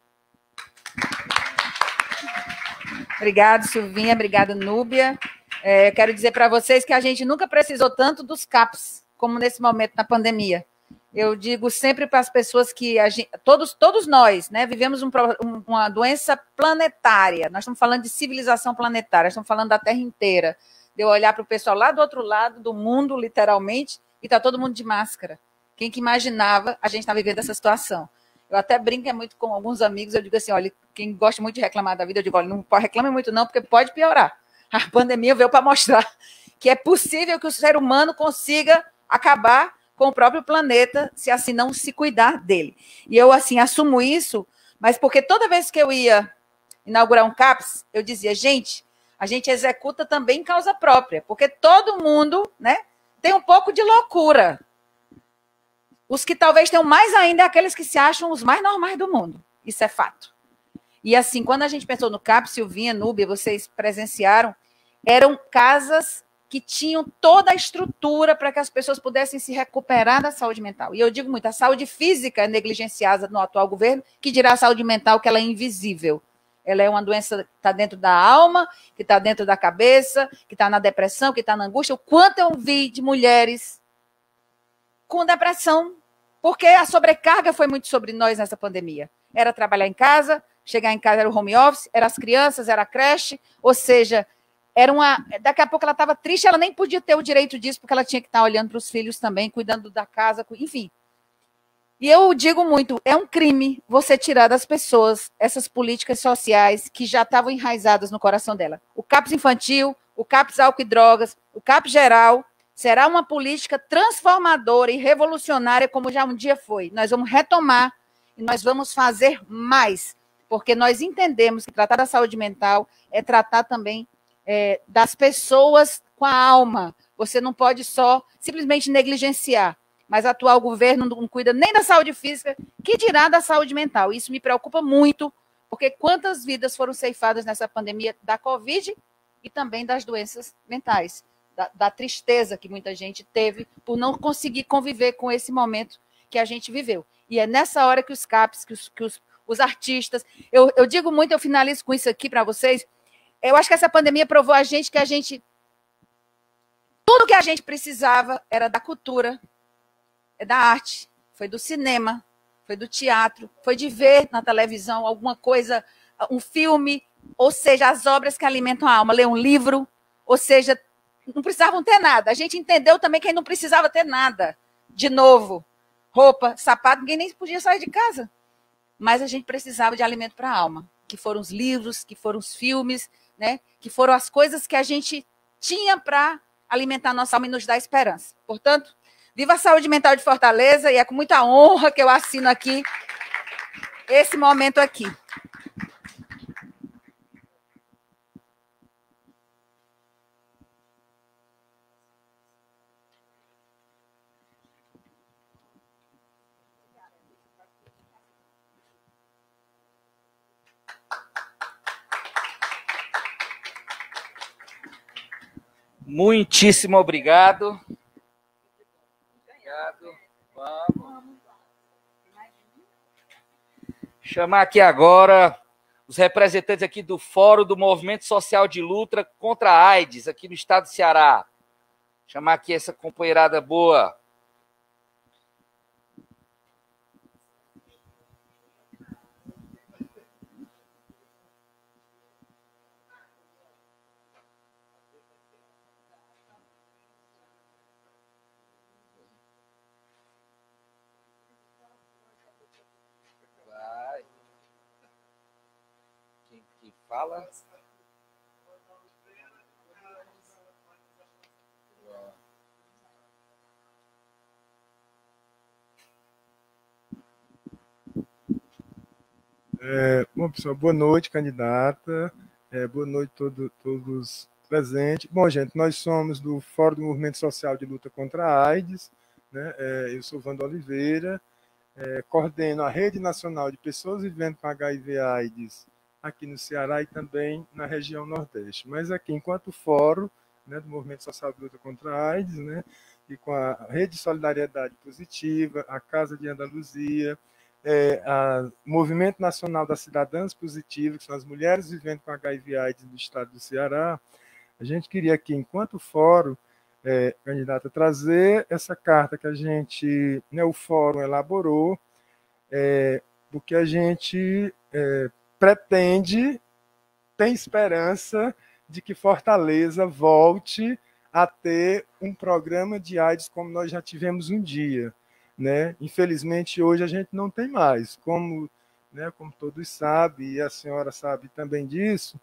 Obrigada, Silvinha. Obrigada, Núbia. Eu quero dizer para vocês que a gente nunca precisou tanto dos CAPs como nesse momento na pandemia. Eu digo sempre para as pessoas que todos nós, né, vivemos uma doença planetária. Nós estamos falando de civilização planetária, estamos falando da Terra inteira. De eu olhar para o pessoal lá do outro lado do mundo, literalmente, e está todo mundo de máscara. Quem que imaginava a gente estar vivendo essa situação? Eu até brinco muito com alguns amigos, eu digo assim, olha, quem gosta muito de reclamar da vida, eu digo, olha, não reclame muito não, porque pode piorar. A pandemia veio para mostrar que é possível que o ser humano consiga acabar com o próprio planeta, se assim não se cuidar dele. E eu, assim, assumo isso, mas porque toda vez que eu ia inaugurar um CAPS, eu dizia, gente, a gente executa também em causa própria, porque todo mundo, né, tem um pouco de loucura. Os que talvez tenham mais ainda é aqueles que se acham os mais normais do mundo. Isso é fato. E assim, quando a gente pensou no CAPS, Silvinha, Núbia, vocês presenciaram, eram casas que tinham toda a estrutura para que as pessoas pudessem se recuperar da saúde mental. E eu digo muito, a saúde física é negligenciada no atual governo, que dirá a saúde mental, que ela é invisível. Ela é uma doença que está dentro da alma, que está dentro da cabeça, que está na depressão, que está na angústia. O quanto eu vi de mulheres com depressão, porque a sobrecarga foi muito sobre nós nessa pandemia. Era trabalhar em casa, chegar em casa era o home office, eram as crianças, era a creche, ou seja, daqui a pouco ela estava triste, ela nem podia ter o direito disso, porque ela tinha que estar olhando para os filhos também, cuidando da casa, enfim. E eu digo muito, é um crime você tirar das pessoas essas políticas sociais que já estavam enraizadas no coração dela. O CAPS infantil, o CAPS álcool e drogas, o CAPS geral, será uma política transformadora e revolucionária como já um dia foi. Nós vamos retomar e nós vamos fazer mais, porque nós entendemos que tratar da saúde mental é tratar também das pessoas com a alma. Você não pode só simplesmente negligenciar, mas o atual governo não cuida nem da saúde física, que dirá da saúde mental. Isso me preocupa muito, porque quantas vidas foram ceifadas nessa pandemia da Covid e também das doenças mentais, da tristeza que muita gente teve por não conseguir conviver com esse momento que a gente viveu. E é nessa hora que os CAPs, que os artistas... Eu digo muito, eu finalizo com isso aqui para vocês, eu acho que essa pandemia provou a gente que tudo que a gente precisava era da cultura, da arte, foi do cinema, foi do teatro, foi de ver na televisão alguma coisa, um filme, ou seja, as obras que alimentam a alma, ler um livro, ou seja, não precisavam ter nada. A gente entendeu também que não precisava ter nada. De novo, roupa, sapato, ninguém nem podia sair de casa. Mas a gente precisava de alimento para a alma, que foram os livros, que foram os filmes, né? Que foram as coisas que a gente tinha para alimentar a nossa alma e nos dar esperança. Portanto, viva a saúde mental de Fortaleza, e é com muita honra que eu assino aqui esse momento aqui. Muitíssimo obrigado. Vamos. Chamar aqui agora os representantes aqui do Fórum do Movimento Social de Luta contra a AIDS, aqui no estado do Ceará. Vou chamar aqui essa companheirada boa. Vai. Quem fala? Bom, pessoal, boa noite, candidata. Boa noite a todos presentes. Bom, gente, nós somos do Fórum do Movimento Social de Luta contra a AIDS, né? Eu sou Wando Oliveira, coordeno a Rede Nacional de Pessoas Vivendo com HIV/AIDS aqui no Ceará e também na região Nordeste. Mas aqui, enquanto fórum, né, do Movimento Social de Luta contra a AIDS, né, e com a Rede de Solidariedade Positiva, a Casa de Andaluzia, o Movimento Nacional das Cidadãs Positivas, que são as mulheres vivendo com HIV/AIDS do estado do Ceará, a gente queria aqui, enquanto fórum, candidata, trazer essa carta que a gente, né, o fórum elaborou, porque a gente pretende, tem esperança de que Fortaleza volte a ter um programa de AIDS como nós já tivemos um dia, né? Infelizmente, hoje a gente não tem mais, como todos sabem, e a senhora sabe também disso,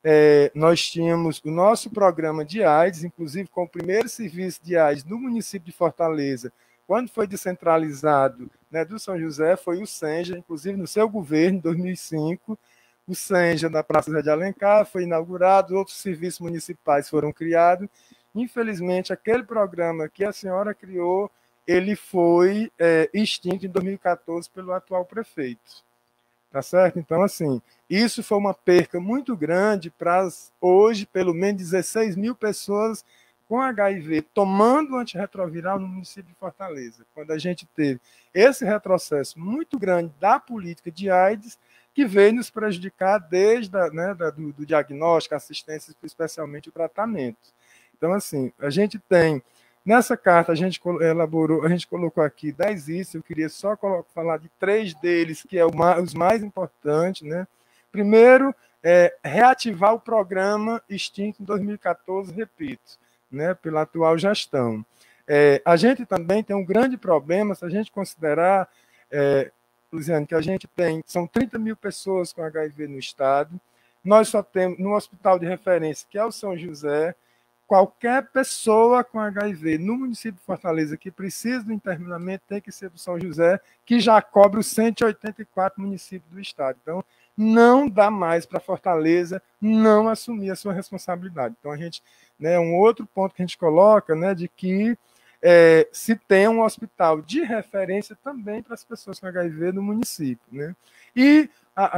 nós tínhamos o nosso programa de AIDS, inclusive com o primeiro serviço de AIDS no município de Fortaleza, quando foi descentralizado, né, do São José, foi o Senja, inclusive no seu governo, em 2005, o Senja na Praça Zé de Alencar foi inaugurado, outros serviços municipais foram criados. Infelizmente, aquele programa que a senhora criou, ele foi extinto em 2014 pelo atual prefeito. Tá certo? Então, assim, isso foi uma perca muito grande para hoje, pelo menos 16 mil pessoas com HIV tomando antirretroviral no município de Fortaleza, quando a gente teve esse retrocesso muito grande da política de AIDS, que veio nos prejudicar desde do diagnóstico, assistência, especialmente o tratamento. Então, assim, a gente tem, nessa carta, a gente elaborou, a gente colocou aqui 10 itens, eu queria só falar de 3 deles, que é os mais importantes, né? Primeiro, reativar o programa extinto em 2014, repito, né, pela atual gestão. A gente também tem um grande problema, se a gente considerar, Luciane, que a gente tem, são 30 mil pessoas com HIV no estado, nós só temos, no hospital de referência, que é o São José, qualquer pessoa com HIV no município de Fortaleza que precisa do internamento tem que ser do São José, que já cobre os 184 municípios do estado. Então, não dá mais para Fortaleza não assumir a sua responsabilidade. Então, a gente, né, um outro ponto que a gente coloca, né, de que se tem um hospital de referência também para as pessoas com HIV no município, né? E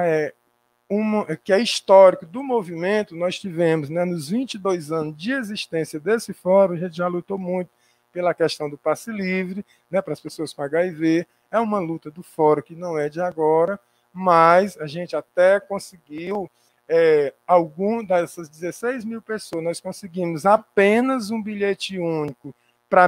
que é histórico do movimento, nós tivemos, né, nos 22 anos de existência desse fórum, a gente já lutou muito pela questão do passe livre, né, para as pessoas com HIV, é uma luta do fórum que não é de agora, mas a gente até conseguiu, algum dessas 16 mil pessoas, nós conseguimos apenas um bilhete único para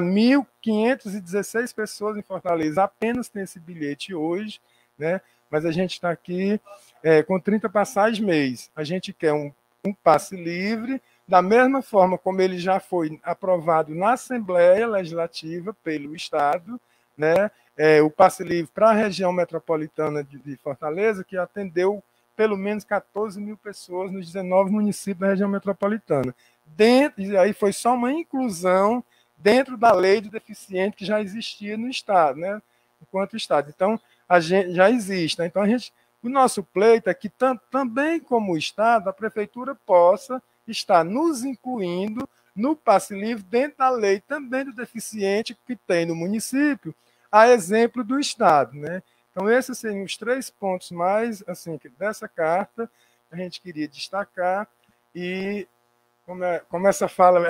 1.516 pessoas em Fortaleza, apenas tem esse bilhete hoje, né? Mas a gente está aqui com 30 passagens mês. A gente quer um passe livre, da mesma forma como ele já foi aprovado na Assembleia Legislativa pelo Estado, né? O passe livre para a região metropolitana de Fortaleza, que atendeu pelo menos 14 mil pessoas nos 19 municípios da região metropolitana. E aí foi só uma inclusão dentro da lei do deficiente que já existia no Estado, né? Enquanto Estado. Então, a gente já existe. Né? Então, o nosso pleito é que, também como o Estado, a Prefeitura possa estar nos incluindo no passe livre dentro da lei também do deficiente que tem no município, a exemplo do Estado. Né? Então, esses seriam os 3 pontos mais assim, dessa carta que a gente queria destacar. E como essa fala,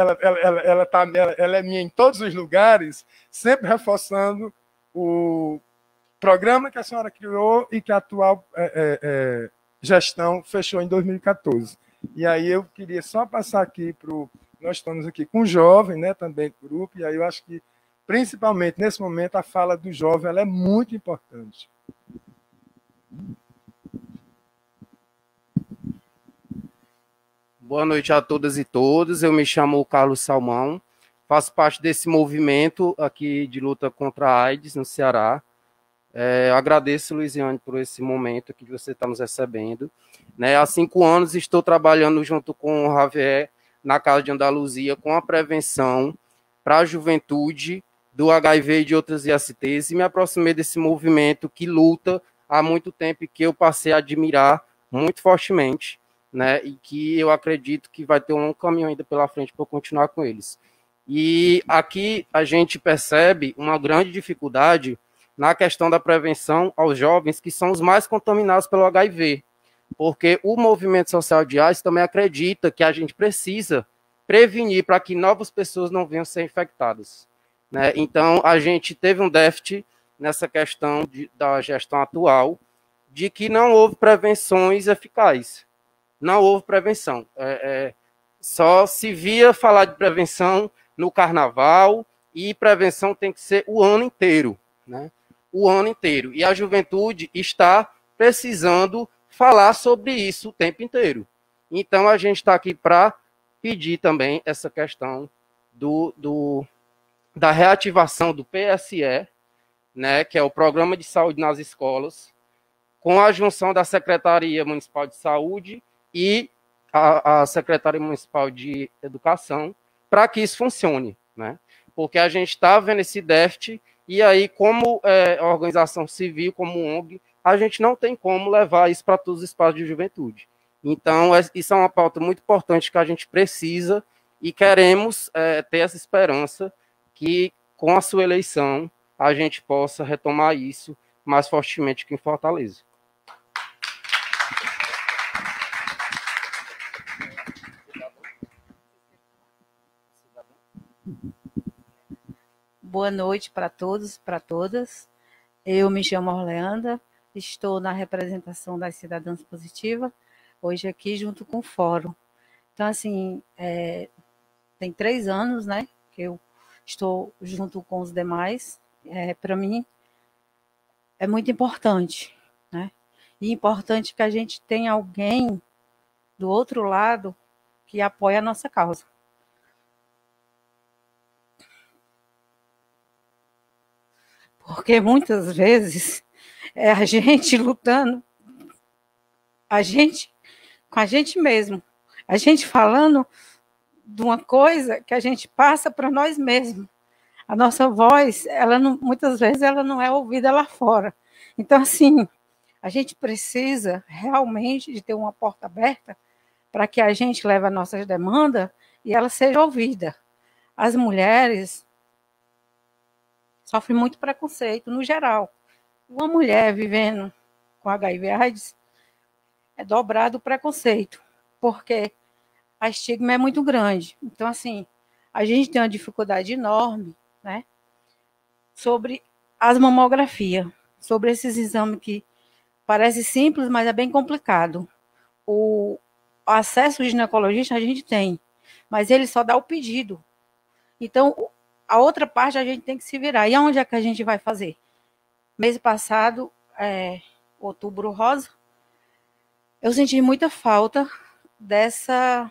ela é minha em todos os lugares, sempre reforçando o programa que a senhora criou e que a atual gestão fechou em 2014. E aí eu queria só passar aqui para o... Nós estamos aqui com o jovem, né, também do grupo, e aí eu acho que, principalmente nesse momento, a fala do jovem ela é muito importante. Boa noite a todas e todos. Eu me chamo Carlos Salmão, faço parte desse movimento aqui de luta contra a AIDS no Ceará. Eu agradeço, Luiziane, por esse momento que você está nos recebendo. Há 5 anos estou trabalhando junto com o Javier na Casa de Andaluzia com a prevenção para a juventude do HIV e de outras ISTs e me aproximei desse movimento que luta há muito tempo e que eu passei a admirar muito fortemente, e que eu acredito que vai ter um longo caminho ainda pela frente para continuar com eles. E aqui a gente percebe uma grande dificuldade na questão da prevenção aos jovens que são os mais contaminados pelo HIV, porque o movimento social de AIDS também acredita que a gente precisa prevenir para que novas pessoas não venham ser infectadas. Então, a gente teve um déficit nessa questão da gestão atual, de que não houve prevenções eficazes. Não houve prevenção. Só se via falar de prevenção no carnaval, e prevenção tem que ser o ano inteiro. O ano inteiro. E a juventude está precisando falar sobre isso o tempo inteiro. Então, a gente está aqui para pedir também essa questão da reativação do PSE, que é o Programa de Saúde nas Escolas, com a junção da Secretaria Municipal de Saúde e a Secretaria Municipal de Educação, para que isso funcione. Porque a gente está vendo esse déficit, e aí, como organização civil, como ONG, a gente não tem como levar isso para todos os espaços de juventude. Então, isso é uma pauta muito importante que a gente precisa e queremos ter essa esperança que, com a sua eleição, a gente possa retomar isso mais fortemente que em Fortaleza. Boa noite para todos, para todas. Eu me chamo Orleanda, estou na representação das Cidadãs Positivas, hoje aqui junto com o Fórum. Então, assim, tem 3 anos, que eu estou junto com os demais. Para mim, é muito importante, E importante que a gente tenha alguém do outro lado que apoie a nossa causa. Porque muitas vezes é a gente lutando, com a gente mesmo, a gente falando de uma coisa que a gente passa para nós mesmos. A nossa voz, muitas vezes, ela não é ouvida lá fora. Então, assim, a gente precisa realmente de ter uma porta aberta para que a gente leve as nossas demandas e ela seja ouvida. As mulheres sofrem muito preconceito, no geral. Uma mulher vivendo com HIV/AIDS é dobrado o preconceito, porque a estigma é muito grande. Então, assim, a gente tem uma dificuldade enorme, sobre as mamografias, sobre esses exames que parece simples, mas é bem complicado. O acesso ao ginecologista a gente tem, mas ele só dá o pedido. Então, a outra parte a gente tem que se virar. E aonde é que a gente vai fazer? Mês passado, Outubro Rosa, eu senti muita falta dessa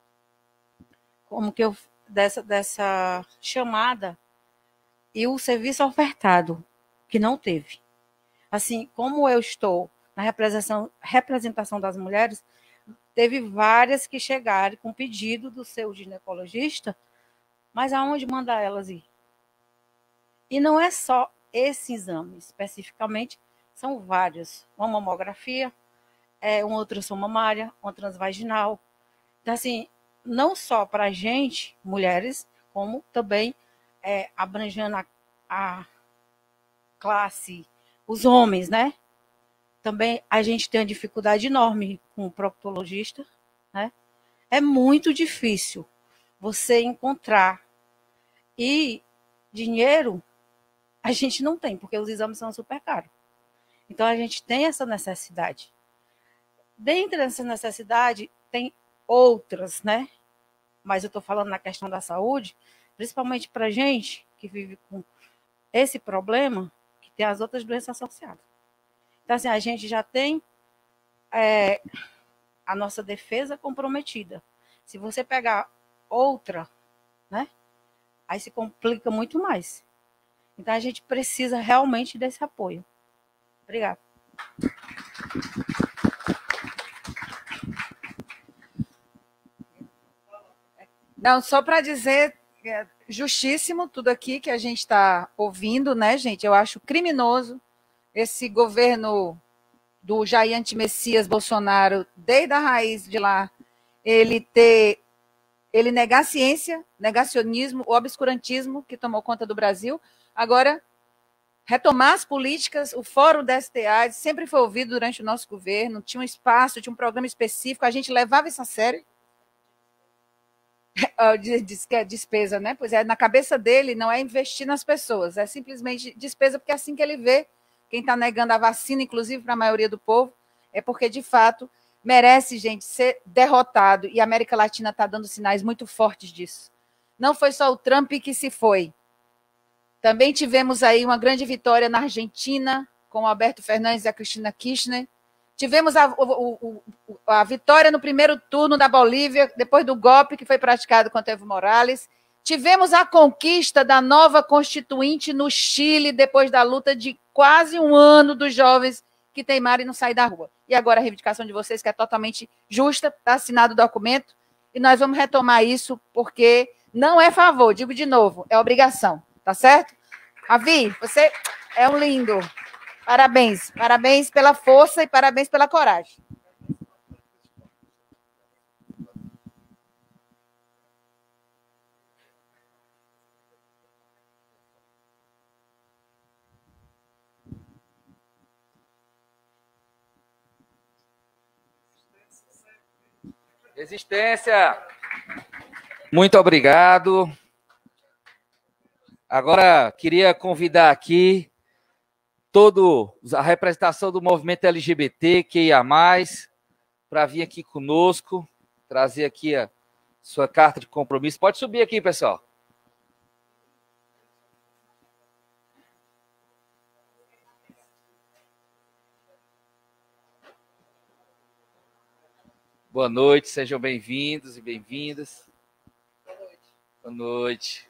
chamada e o serviço ofertado, que não teve. Assim, como eu estou na representação das mulheres, teve várias que chegaram com pedido do seu ginecologista, mas aonde mandar elas ir? E não é só esse exame, especificamente, são vários. Uma mamografia, uma ultrassom mamária, uma transvaginal. Então, assim, não só para a gente, mulheres, como também abrangendo a classe, os homens, Também a gente tem uma dificuldade enorme com o proctologista, É muito difícil você encontrar. E dinheiro a gente não tem, porque os exames são super caros. Então, a gente tem essa necessidade. Dentre essa necessidade, tem outras, né? Mas eu estou falando na questão da saúde, principalmente para gente que vive com esse problema, que tem as outras doenças associadas. Então, assim, a gente já tem a nossa defesa comprometida. Se você pegar outra, né? Aí se complica muito mais. Então, a gente precisa realmente desse apoio. Obrigada. Não, só para dizer, justíssimo tudo aqui que a gente está ouvindo, né, gente? Eu acho criminoso esse governo do Jair Antimessias Bolsonaro, desde a raiz de lá, ele negar a ciência, negacionismo, o obscurantismo que tomou conta do Brasil. Agora, retomar as políticas, o Fórum da STA sempre foi ouvido durante o nosso governo, tinha um espaço, tinha um programa específico, a gente levava isso a sério. Diz que é despesa, né? Pois é, na cabeça dele não é investir nas pessoas, é simplesmente despesa, porque é assim que ele vê. Quem está negando a vacina, inclusive para a maioria do povo, é porque, de fato, merece, gente, ser derrotado. E a América Latina está dando sinais muito fortes disso. Não foi só o Trump que se foi. Também tivemos aí uma grande vitória na Argentina, com o Alberto Fernandes e a Cristina Kirchner. Tivemos a vitória no primeiro turno da Bolívia, depois do golpe que foi praticado contra Evo Morales. Tivemos a conquista da nova Constituinte no Chile, depois da luta de quase um ano dos jovens que teimaram e não saíram da rua. E agora a reivindicação de vocês, que é totalmente justa, está assinado o documento, e nós vamos retomar isso, porque não é favor, digo de novo, é obrigação, tá certo? Ravi, você é um lindo. Parabéns, parabéns pela força e parabéns pela coragem. Resistência. Muito obrigado. Agora, queria convidar aqui a representação do movimento LGBT, QIA+, para vir aqui conosco, trazer aqui a sua carta de compromisso. Pode subir aqui, pessoal. Boa noite, sejam bem-vindos e bem-vindas. Boa noite.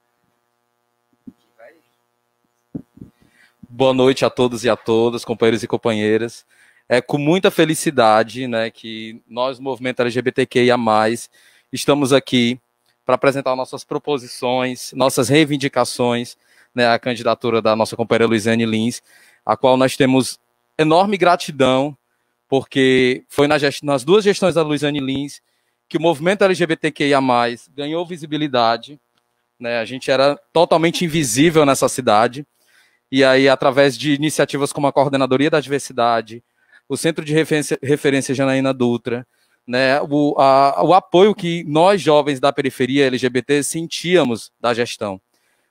Boa noite a todos e a todas, companheiros e companheiras. É com muita felicidade, né, que nós, movimento LGBTQIA+, estamos aqui para apresentar nossas proposições, nossas reivindicações, né, à candidatura da nossa companheira Luiziane Lins, a qual nós temos enorme gratidão, porque foi nas duas gestões da Luiziane Lins que o movimento LGBTQIA+, ganhou visibilidade, né, a gente era totalmente invisível nessa cidade. E aí, através de iniciativas como a Coordenadoria da Diversidade, o Centro de Referência Janaína Dutra, né, o apoio que nós, jovens da periferia LGBT, sentíamos da gestão.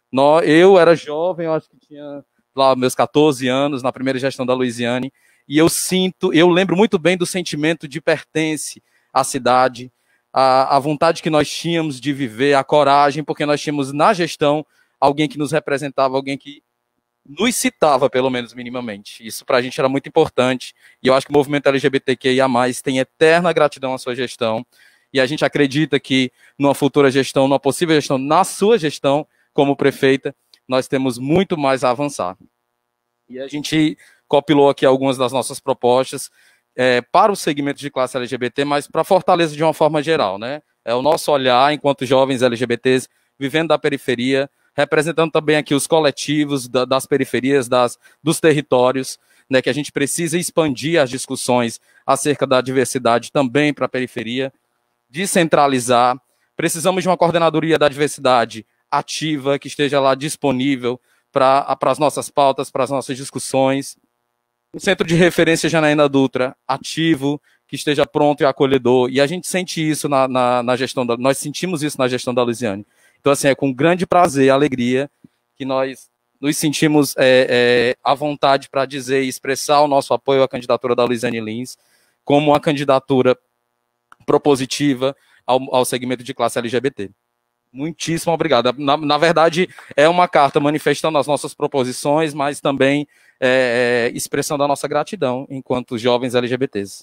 Eu era jovem, eu acho que tinha lá meus 14 anos, na primeira gestão da Luiziane, e eu lembro muito bem do sentimento de pertence à cidade, a vontade que nós tínhamos de viver, a coragem, porque nós tínhamos na gestão alguém que nos representava, alguém que nos citava, pelo menos minimamente. Isso para a gente era muito importante, e eu acho que o movimento LGBTQIA+, tem eterna gratidão à sua gestão, e a gente acredita que numa futura gestão, numa possível gestão, na sua gestão como prefeita, nós temos muito mais a avançar. E a gente compilou aqui algumas das nossas propostas para o segmento de classe LGBT, mas para Fortaleza de uma forma geral, né? É o nosso olhar enquanto jovens LGBTs vivendo da periferia, representando também aqui os coletivos das periferias, dos territórios, né, que a gente precisa expandir as discussões acerca da diversidade também para a periferia, descentralizar. Precisamos de uma coordenadoria da diversidade ativa, que esteja lá disponível para as nossas pautas, para as nossas discussões. O Centro de Referência Janaína Dutra ativo, que esteja pronto e acolhedor. E a gente sente isso na gestão, nós sentimos isso na gestão da Luiziane. Então, assim, é com grande prazer e alegria que nós nos sentimos à vontade para dizer e expressar o nosso apoio à candidatura da Luiziane Lins como uma candidatura propositiva ao segmento de classe LGBT. Muitíssimo obrigado. Na verdade, é uma carta manifestando as nossas proposições, mas também expressando a nossa gratidão enquanto jovens LGBTs.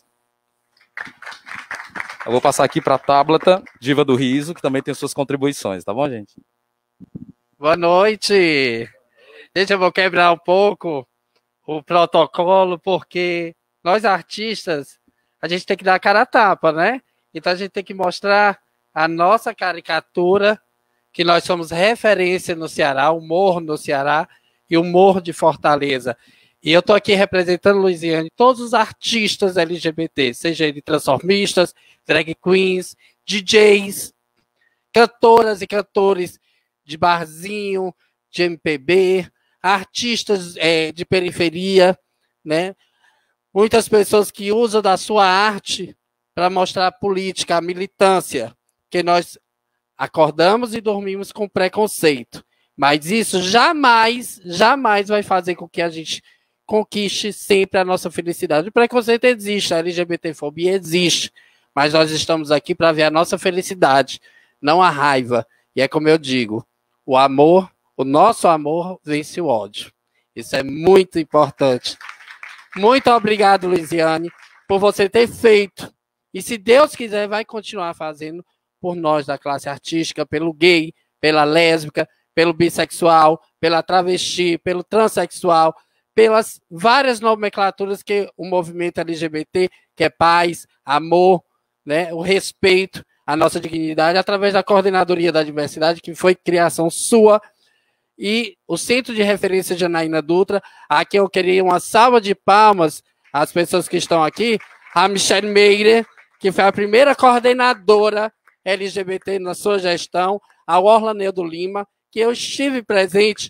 Eu vou passar aqui para a Táblata, Diva do Riso, que também tem suas contribuições, tá bom, gente? Boa noite! Gente, eu vou quebrar um pouco o protocolo, porque nós artistas, a gente tem que dar a cara a tapa, né? Então a gente tem que mostrar a nossa caricatura, que nós somos referência no Ceará, o Morro no Ceará e o Morro de Fortaleza. E eu estou aqui representando, Luiziane, todos os artistas LGBT, seja eles transformistas, drag queens, DJs, cantoras e cantores de barzinho, de MPB, artistas de periferia, né? Muitas pessoas que usam da sua arte para mostrar a política, a militância, que nós acordamos e dormimos com preconceito. Mas isso jamais, jamais vai fazer com que a gente conquiste sempre a nossa felicidade. O preconceito existe, a LGBTfobia existe, mas nós estamos aqui para ver a nossa felicidade, não a raiva. E é como eu digo, o amor, o nosso amor vence o ódio. Isso é muito importante. Muito obrigado, Luiziane, por você ter feito. E se Deus quiser, vai continuar fazendo por nós da classe artística, pelo gay, pela lésbica, pelo bissexual, pela travesti, pelo transexual, pelas várias nomenclaturas que o movimento LGBT, que é paz, amor, né, o respeito, a nossa dignidade, através da Coordenadoria da Diversidade, que foi criação sua, e o Centro de Referência Janaína Dutra. Aqui eu queria uma salva de palmas às pessoas que estão aqui, a Michelle Meire, que foi a primeira coordenadora LGBT na sua gestão, ao Orlaneudo Lima, que eu estive presente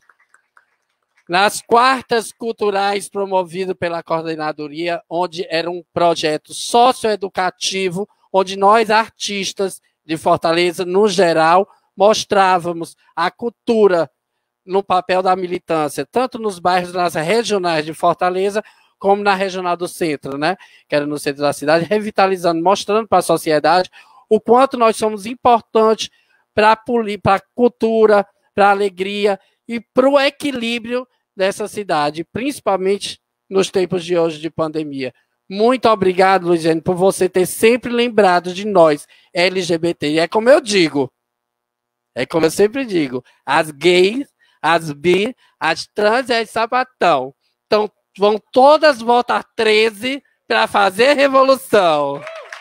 nas quartas culturais promovido pela coordenadoria, onde era um projeto socioeducativo, onde nós, artistas de Fortaleza, no geral, mostrávamos a cultura no papel da militância, tanto nos bairros nas regionais de Fortaleza, como na regional do centro, né? Que era no centro da cidade, revitalizando, mostrando para a sociedade o quanto nós somos importantes para a cultura, para a alegria e para o equilíbrio dessa cidade, principalmente nos tempos de hoje de pandemia. Muito obrigado, Luiziane, por você ter sempre lembrado de nós, LGBT. E é como eu digo, é como eu sempre digo, as gays, as bi, as trans e as sapatão. Então, vão todas votar 13 para fazer revolução.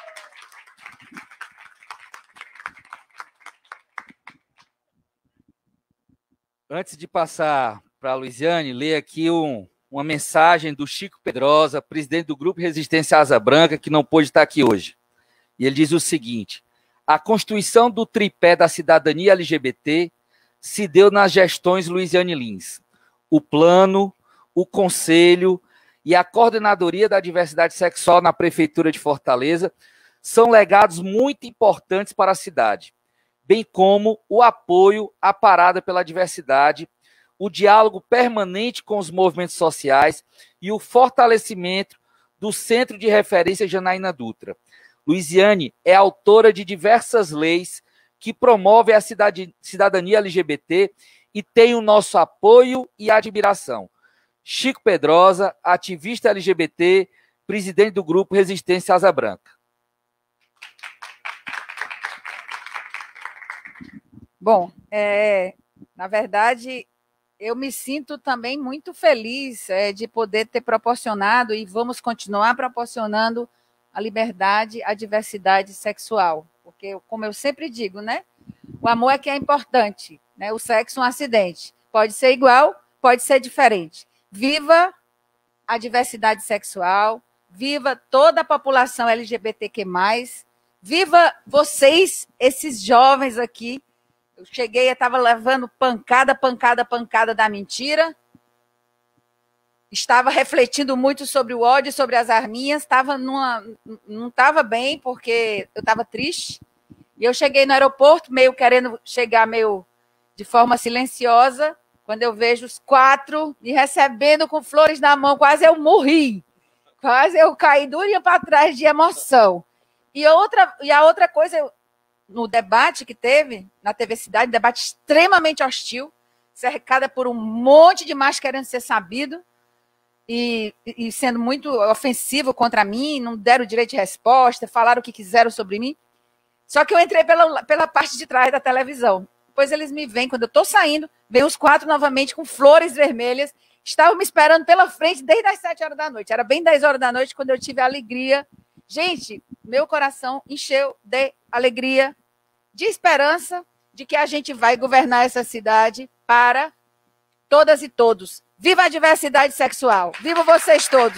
Antes de passar para a Luiziane, ler aqui uma mensagem do Chico Pedrosa, presidente do Grupo Resistência Asa Branca, que não pôde estar aqui hoje. E ele diz o seguinte: a constituição do tripé da cidadania LGBT se deu nas gestões Luiziane Lins. O plano, o conselho e a coordenadoria da diversidade sexual na Prefeitura de Fortaleza são legados muito importantes para a cidade, bem como o apoio à parada pela diversidade, o diálogo permanente com os movimentos sociais e o fortalecimento do Centro de Referência Janaína Dutra. Luiziane é autora de diversas leis que promovem a cidadania LGBT e tem o nosso apoio e admiração. Chico Pedrosa, ativista LGBT, presidente do Grupo Resistência Asa Branca. Bom, na verdade, eu me sinto também muito feliz de poder ter proporcionado e vamos continuar proporcionando a liberdade, a diversidade sexual. Porque, como eu sempre digo, né? O amor é que é importante, né? O sexo é um acidente. Pode ser igual, pode ser diferente. Viva a diversidade sexual, viva toda a população LGBTQ+, viva vocês, esses jovens aqui. Eu cheguei, eu estava levando pancada da mentira. Estava refletindo muito sobre o ódio, sobre as arminhas. Não estava bem, porque eu estava triste. E eu cheguei no aeroporto, meio querendo chegar meio de forma silenciosa, quando eu vejo os 4 me recebendo com flores na mão, quase eu morri. Rapaz, eu caí durinha para trás de emoção. E a outra coisa, no debate que teve na TV Cidade, debate extremamente hostil, cercada por um monte de macho querendo ser sabido e sendo muito ofensivo contra mim, não deram direito de resposta, falaram o que quiseram sobre mim. Só que eu entrei pela parte de trás da televisão. Depois eles me veem, quando eu estou saindo, vem os 4 novamente com flores vermelhas. Estavam me esperando pela frente desde as 7 horas da noite. Era bem 10 horas da noite quando eu tive a alegria. Gente, meu coração encheu de alegria, de esperança, de que a gente vai governar essa cidade para todas e todos. Viva a diversidade sexual! Viva vocês todos!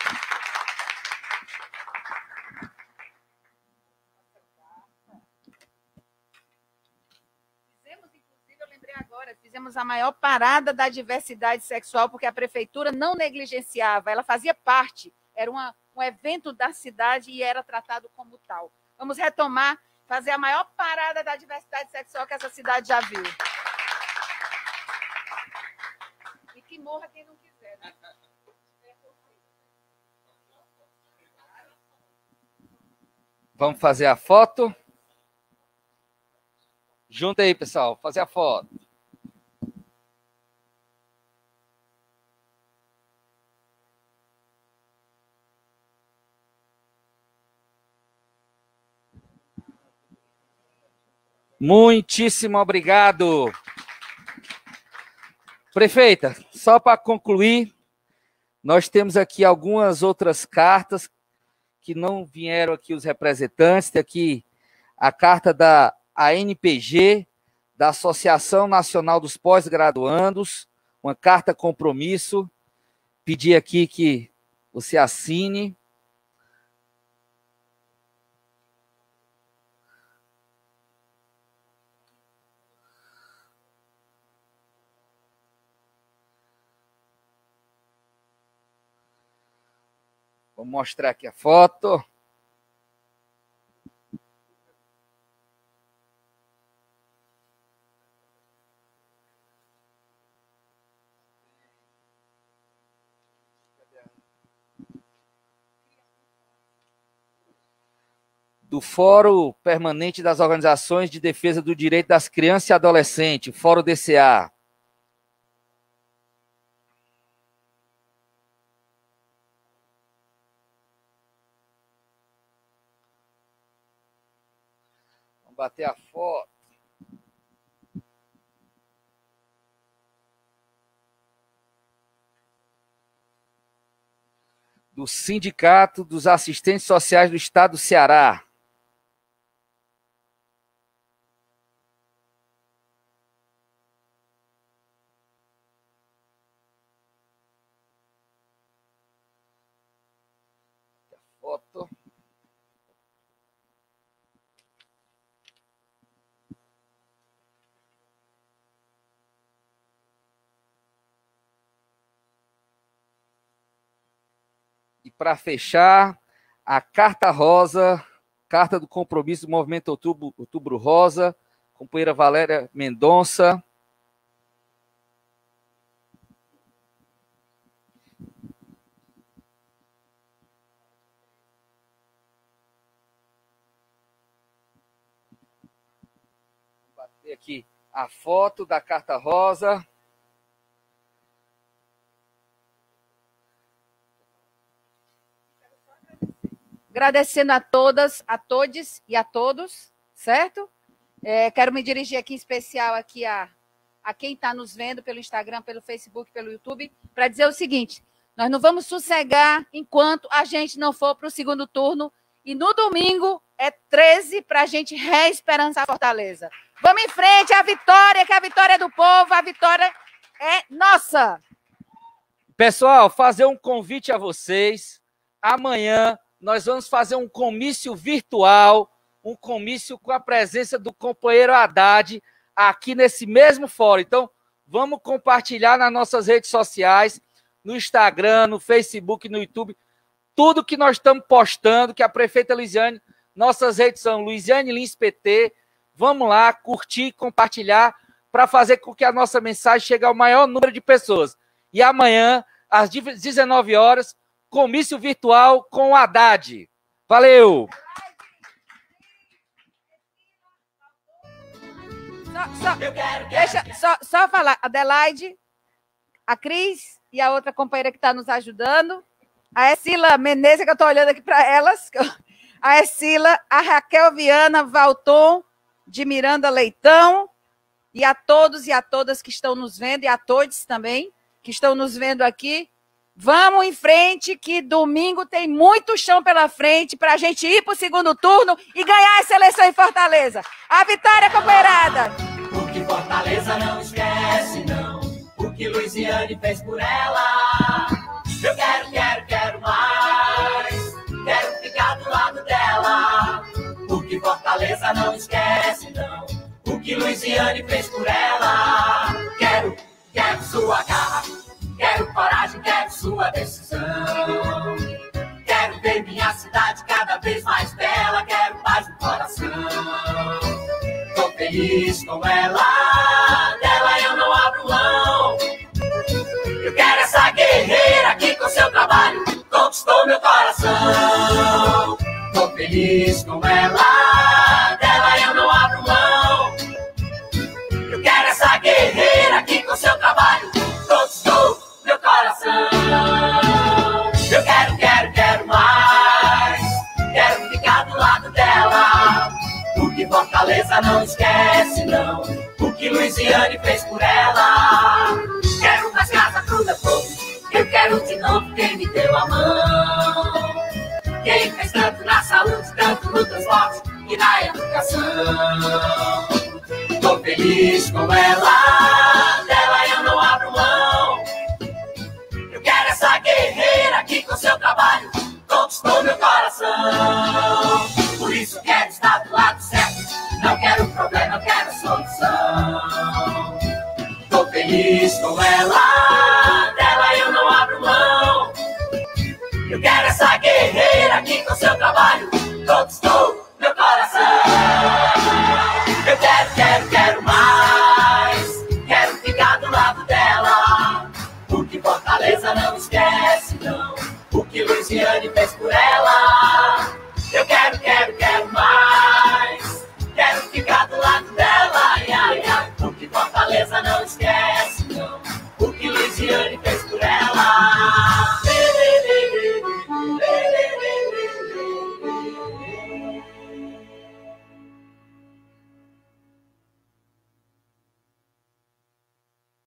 Fizemos a maior parada da diversidade sexual, porque a prefeitura não negligenciava, ela fazia parte, era um evento da cidade e era tratado como tal. Vamos retomar, fazer a maior parada da diversidade sexual que essa cidade já viu. E que morra quem não quiser, né? Vamos fazer a foto? Junta aí, pessoal, fazer a foto. Muitíssimo obrigado. Prefeita, só para concluir, nós temos aqui algumas outras cartas que não vieram aqui os representantes. Tem aqui a carta da ANPG, da Associação Nacional dos Pós-Graduandos, uma carta compromisso. Pedir aqui que você assine. Vou mostrar aqui a foto. Do Fórum Permanente das Organizações de Defesa do Direito das Crianças e Adolescentes, Fórum DCA. Bater a foto. Do Sindicato dos Assistentes Sociais do Estado do Ceará. Foto. E para fechar, a carta rosa, carta do compromisso do Movimento Outubro Rosa, companheira Valéria Mendonça. Vou bater aqui a foto da carta rosa. Agradecendo a todas, a todos e a todos, certo? Quero me dirigir aqui em especial aqui a quem está nos vendo pelo Instagram, pelo Facebook, pelo YouTube, para dizer o seguinte: nós não vamos sossegar enquanto a gente não for para o segundo turno, e no domingo é 13 para a gente reesperançar Fortaleza. Vamos em frente, a vitória, que a vitória é do povo, a vitória é nossa. Pessoal, fazer um convite a vocês. Amanhã nós vamos fazer um comício virtual, um comício com a presença do companheiro Haddad aqui nesse mesmo fórum. Então, vamos compartilhar nas nossas redes sociais, no Instagram, no Facebook, no YouTube, tudo que nós estamos postando, que a prefeita Luiziane, nossas redes são Luiziane Lins PT. Vamos lá, curtir, compartilhar, para fazer com que a nossa mensagem chegue ao maior número de pessoas. E amanhã, às 19 horas, comício virtual com o Haddad. Valeu! Deixa só falar. Adelaide, a Cris e a outra companheira que está nos ajudando. A Escila Menezes, que eu estou olhando aqui para elas. A Escila, a Raquel Viana Valton, de Miranda Leitão. E a todos e a todas que estão nos vendo, e a todos também, que estão nos vendo aqui. Vamos em frente, que domingo tem muito chão pela frente para a gente ir para o segundo turno e ganhar essa eleição em Fortaleza. A vitória, companheirada! O que Fortaleza não esquece, não. O que Luiziane fez por ela. Eu quero mais. Quero ficar do lado dela. O que Fortaleza não esquece, não. O que Luiziane fez por ela. Quero sua garra. Quero coragem, quero sua decisão. Quero ver minha cidade cada vez mais bela. Quero paz no coração. Tô feliz com ela. Dela eu não abro mão. Eu quero essa guerreira que com seu trabalho conquistou meu coração. Tô feliz com ela. Dela eu não abro mão. Eu quero essa guerreira que com seu trabalho conquistou meu coração. Eu quero mais. Quero ficar do lado dela. O que Fortaleza não esquece, não. O que Luiziane fez por ela. Quero mais casa pro meu povo. Eu quero de novo quem me deu a mão. Quem fez tanto na saúde, tanto no transporte e na educação. Tô feliz com ela. Dela eu não abro mão. Eu quero essa guerreira que com seu trabalho conquistou meu coração. Por isso quero estar do lado certo. Não quero problema, eu quero solução. Tô feliz com ela. Dela eu não abro mão. Eu quero essa guerreira que com seu trabalho conquistou meu coração. Eu quero mais. Quero ficar do lado dela. O que Fortaleza não esquece, não. O que Luiziane fez por ela. Eu quero mais. Quero ficar do lado dela. Ai, ai, ai. O que Fortaleza não esquece, não. O que Luiziane fez